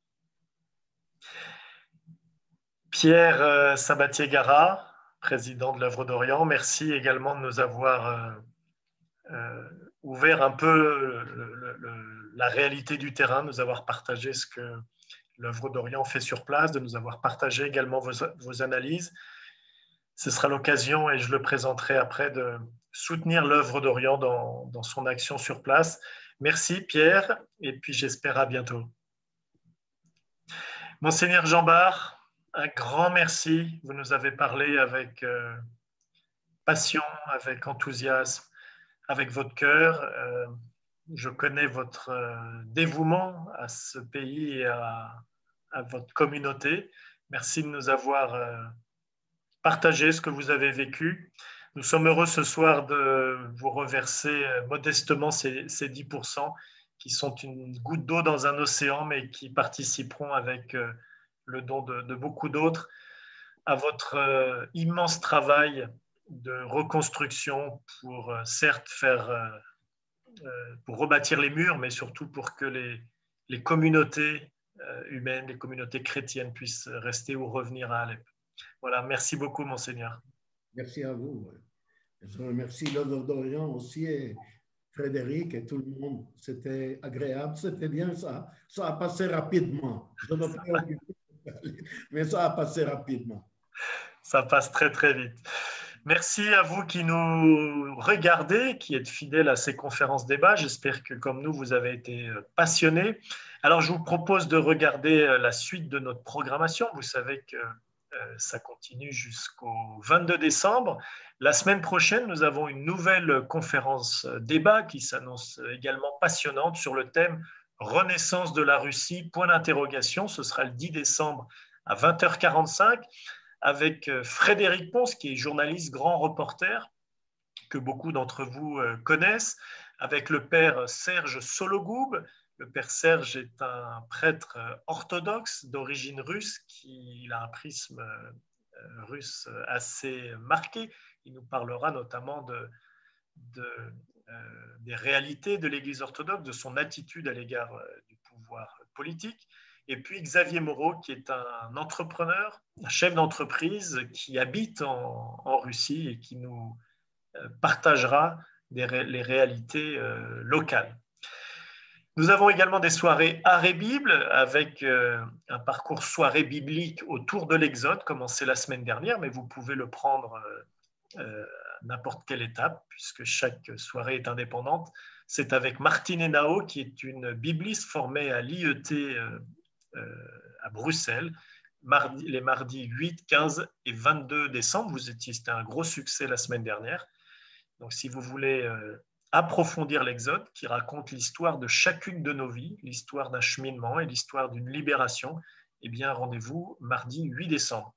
Pierre Sabatier-Garat, président de l'Œuvre d'Orient, merci également de nous avoir ouvert un peu la réalité du terrain, de nous avoir partagé ce que l'Œuvre d'Orient fait sur place, de nous avoir partagé également vos analyses. Ce sera l'occasion, et je le présenterai après, de soutenir l'Œuvre d'Orient dans son action sur place. Merci Pierre, et puis j'espère à bientôt. Monseigneur Jean-Bart, un grand merci. Vous nous avez parlé avec passion, avec enthousiasme, avec votre cœur. Je connais votre dévouement à ce pays et à votre communauté. Merci de nous avoir partagé ce que vous avez vécu. Nous sommes heureux ce soir de vous reverser modestement ces 10% qui sont une goutte d'eau dans un océan, mais qui participeront avec le don de beaucoup d'autres à votre immense travail de reconstruction pour certes pour rebâtir les murs, mais surtout pour que les communautés humaines, les communautés chrétiennes puissent rester ou revenir à Alep. Voilà, merci beaucoup, Monseigneur. Merci à vous. Je remercie l'Œuvre d'Orient aussi, et Frédéric et tout le monde. C'était agréable, c'était bien ça. Ça a passé rapidement. Je ne préoccupe pas, mais ça a passé rapidement. Ça passe très, très vite. Merci à vous qui nous regardez, qui êtes fidèles à ces conférences débats. J'espère que, comme nous, vous avez été passionnés. Alors, je vous propose de regarder la suite de notre programmation. Vous savez que ça continue jusqu'au 22 décembre. La semaine prochaine, nous avons une nouvelle conférence débat qui s'annonce également passionnante sur le thème « Renaissance de la Russie ?» point d'interrogation. Ce sera le 10 décembre à 20h45 avec Frédéric Ponce, qui est journaliste, grand reporter, que beaucoup d'entre vous connaissent, avec le père Serge Sologoub, Le père Serge est un prêtre orthodoxe d'origine russe qui a un prisme russe assez marqué. Il nous parlera notamment des réalités de l'Église orthodoxe, de son attitude à l'égard du pouvoir politique. Et puis Xavier Moreau, qui est un entrepreneur, un chef d'entreprise qui habite en Russie et qui nous partagera les réalités locales. Nous avons également des soirées art et Bible avec un parcours soirée biblique autour de l'Exode, commencé la semaine dernière, mais vous pouvez le prendre n'importe quelle étape, puisque chaque soirée est indépendante. C'est avec Martine Henao, qui est une bibliste formée à l'IET à Bruxelles, les mardis 8, 15 et 22 décembre. C'était un gros succès la semaine dernière. Donc, si vous voulez approfondir l'Exode, qui raconte l'histoire de chacune de nos vies, l'histoire d'un cheminement et l'histoire d'une libération, eh bien, rendez-vous mardi 8 décembre.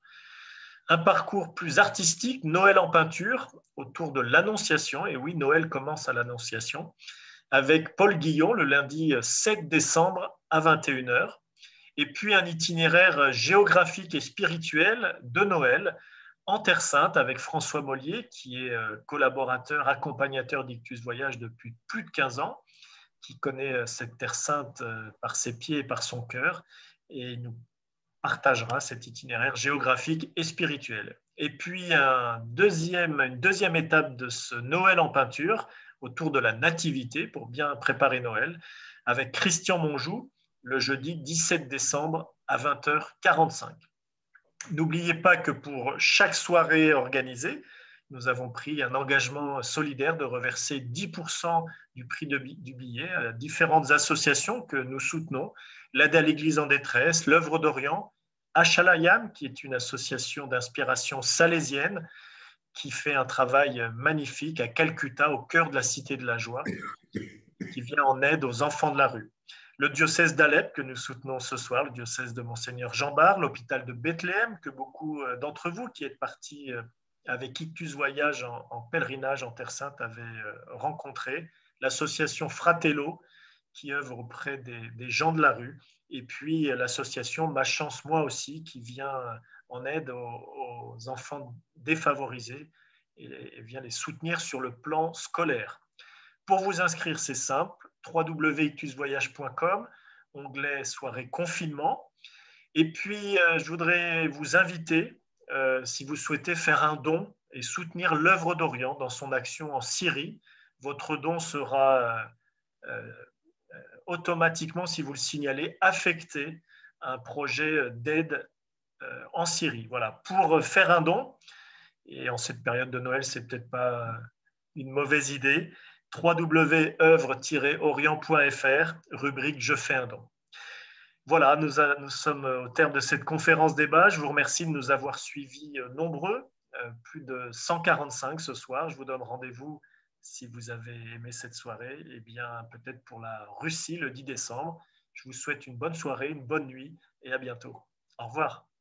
Un parcours plus artistique, Noël en peinture, autour de l'Annonciation. Et oui, Noël commence à l'Annonciation, avec Paul Guillon, le lundi 7 décembre à 21h. Et puis un itinéraire géographique et spirituel de Noël en Terre Sainte avec François Mollier, qui est collaborateur, accompagnateur d'Ictus Voyage depuis plus de 15 ans, qui connaît cette Terre Sainte par ses pieds et par son cœur, et il nous partagera cet itinéraire géographique et spirituel. Et puis une deuxième étape de ce Noël en peinture, autour de la nativité, pour bien préparer Noël, avec Christian Monjou, le jeudi 17 décembre à 20h45. N'oubliez pas que pour chaque soirée organisée, nous avons pris un engagement solidaire de reverser 10% du prix du billet à différentes associations que nous soutenons, l'Aide à l'Église en détresse, l'Œuvre d'Orient, Achalayam, qui est une association d'inspiration salésienne qui fait un travail magnifique à Calcutta, au cœur de la Cité de la Joie, qui vient en aide aux enfants de la rue. Le diocèse d'Alep, que nous soutenons ce soir, le diocèse de Monseigneur Jean Bart, l'hôpital de Bethléem, que beaucoup d'entre vous qui êtes partis avec Ictus Voyage en pèlerinage en Terre Sainte avaient rencontré, l'association Fratello, qui œuvre auprès des gens de la rue, et puis l'association Ma Chance Moi aussi, qui vient en aide aux enfants défavorisés et vient les soutenir sur le plan scolaire. Pour vous inscrire, c'est simple, www.ictusvoyage.com, onglet soirée confinement. Et puis, je voudrais vous inviter, si vous souhaitez faire un don et soutenir l'œuvre d'Orient dans son action en Syrie, votre don sera automatiquement, si vous le signalez, affecté à un projet d'aide en Syrie. Voilà, pour faire un don, et en cette période de Noël, c'est peut-être pas une mauvaise idée, www.oeuvre-orient.fr, rubrique « Je fais un don ». Voilà, nous sommes au terme de cette conférence débat. Je vous remercie de nous avoir suivis nombreux, plus de 145 ce soir. Je vous donne rendez-vous, si vous avez aimé cette soirée, et bien peut-être pour la Russie le 10 décembre. Je vous souhaite une bonne soirée, une bonne nuit et à bientôt. Au revoir.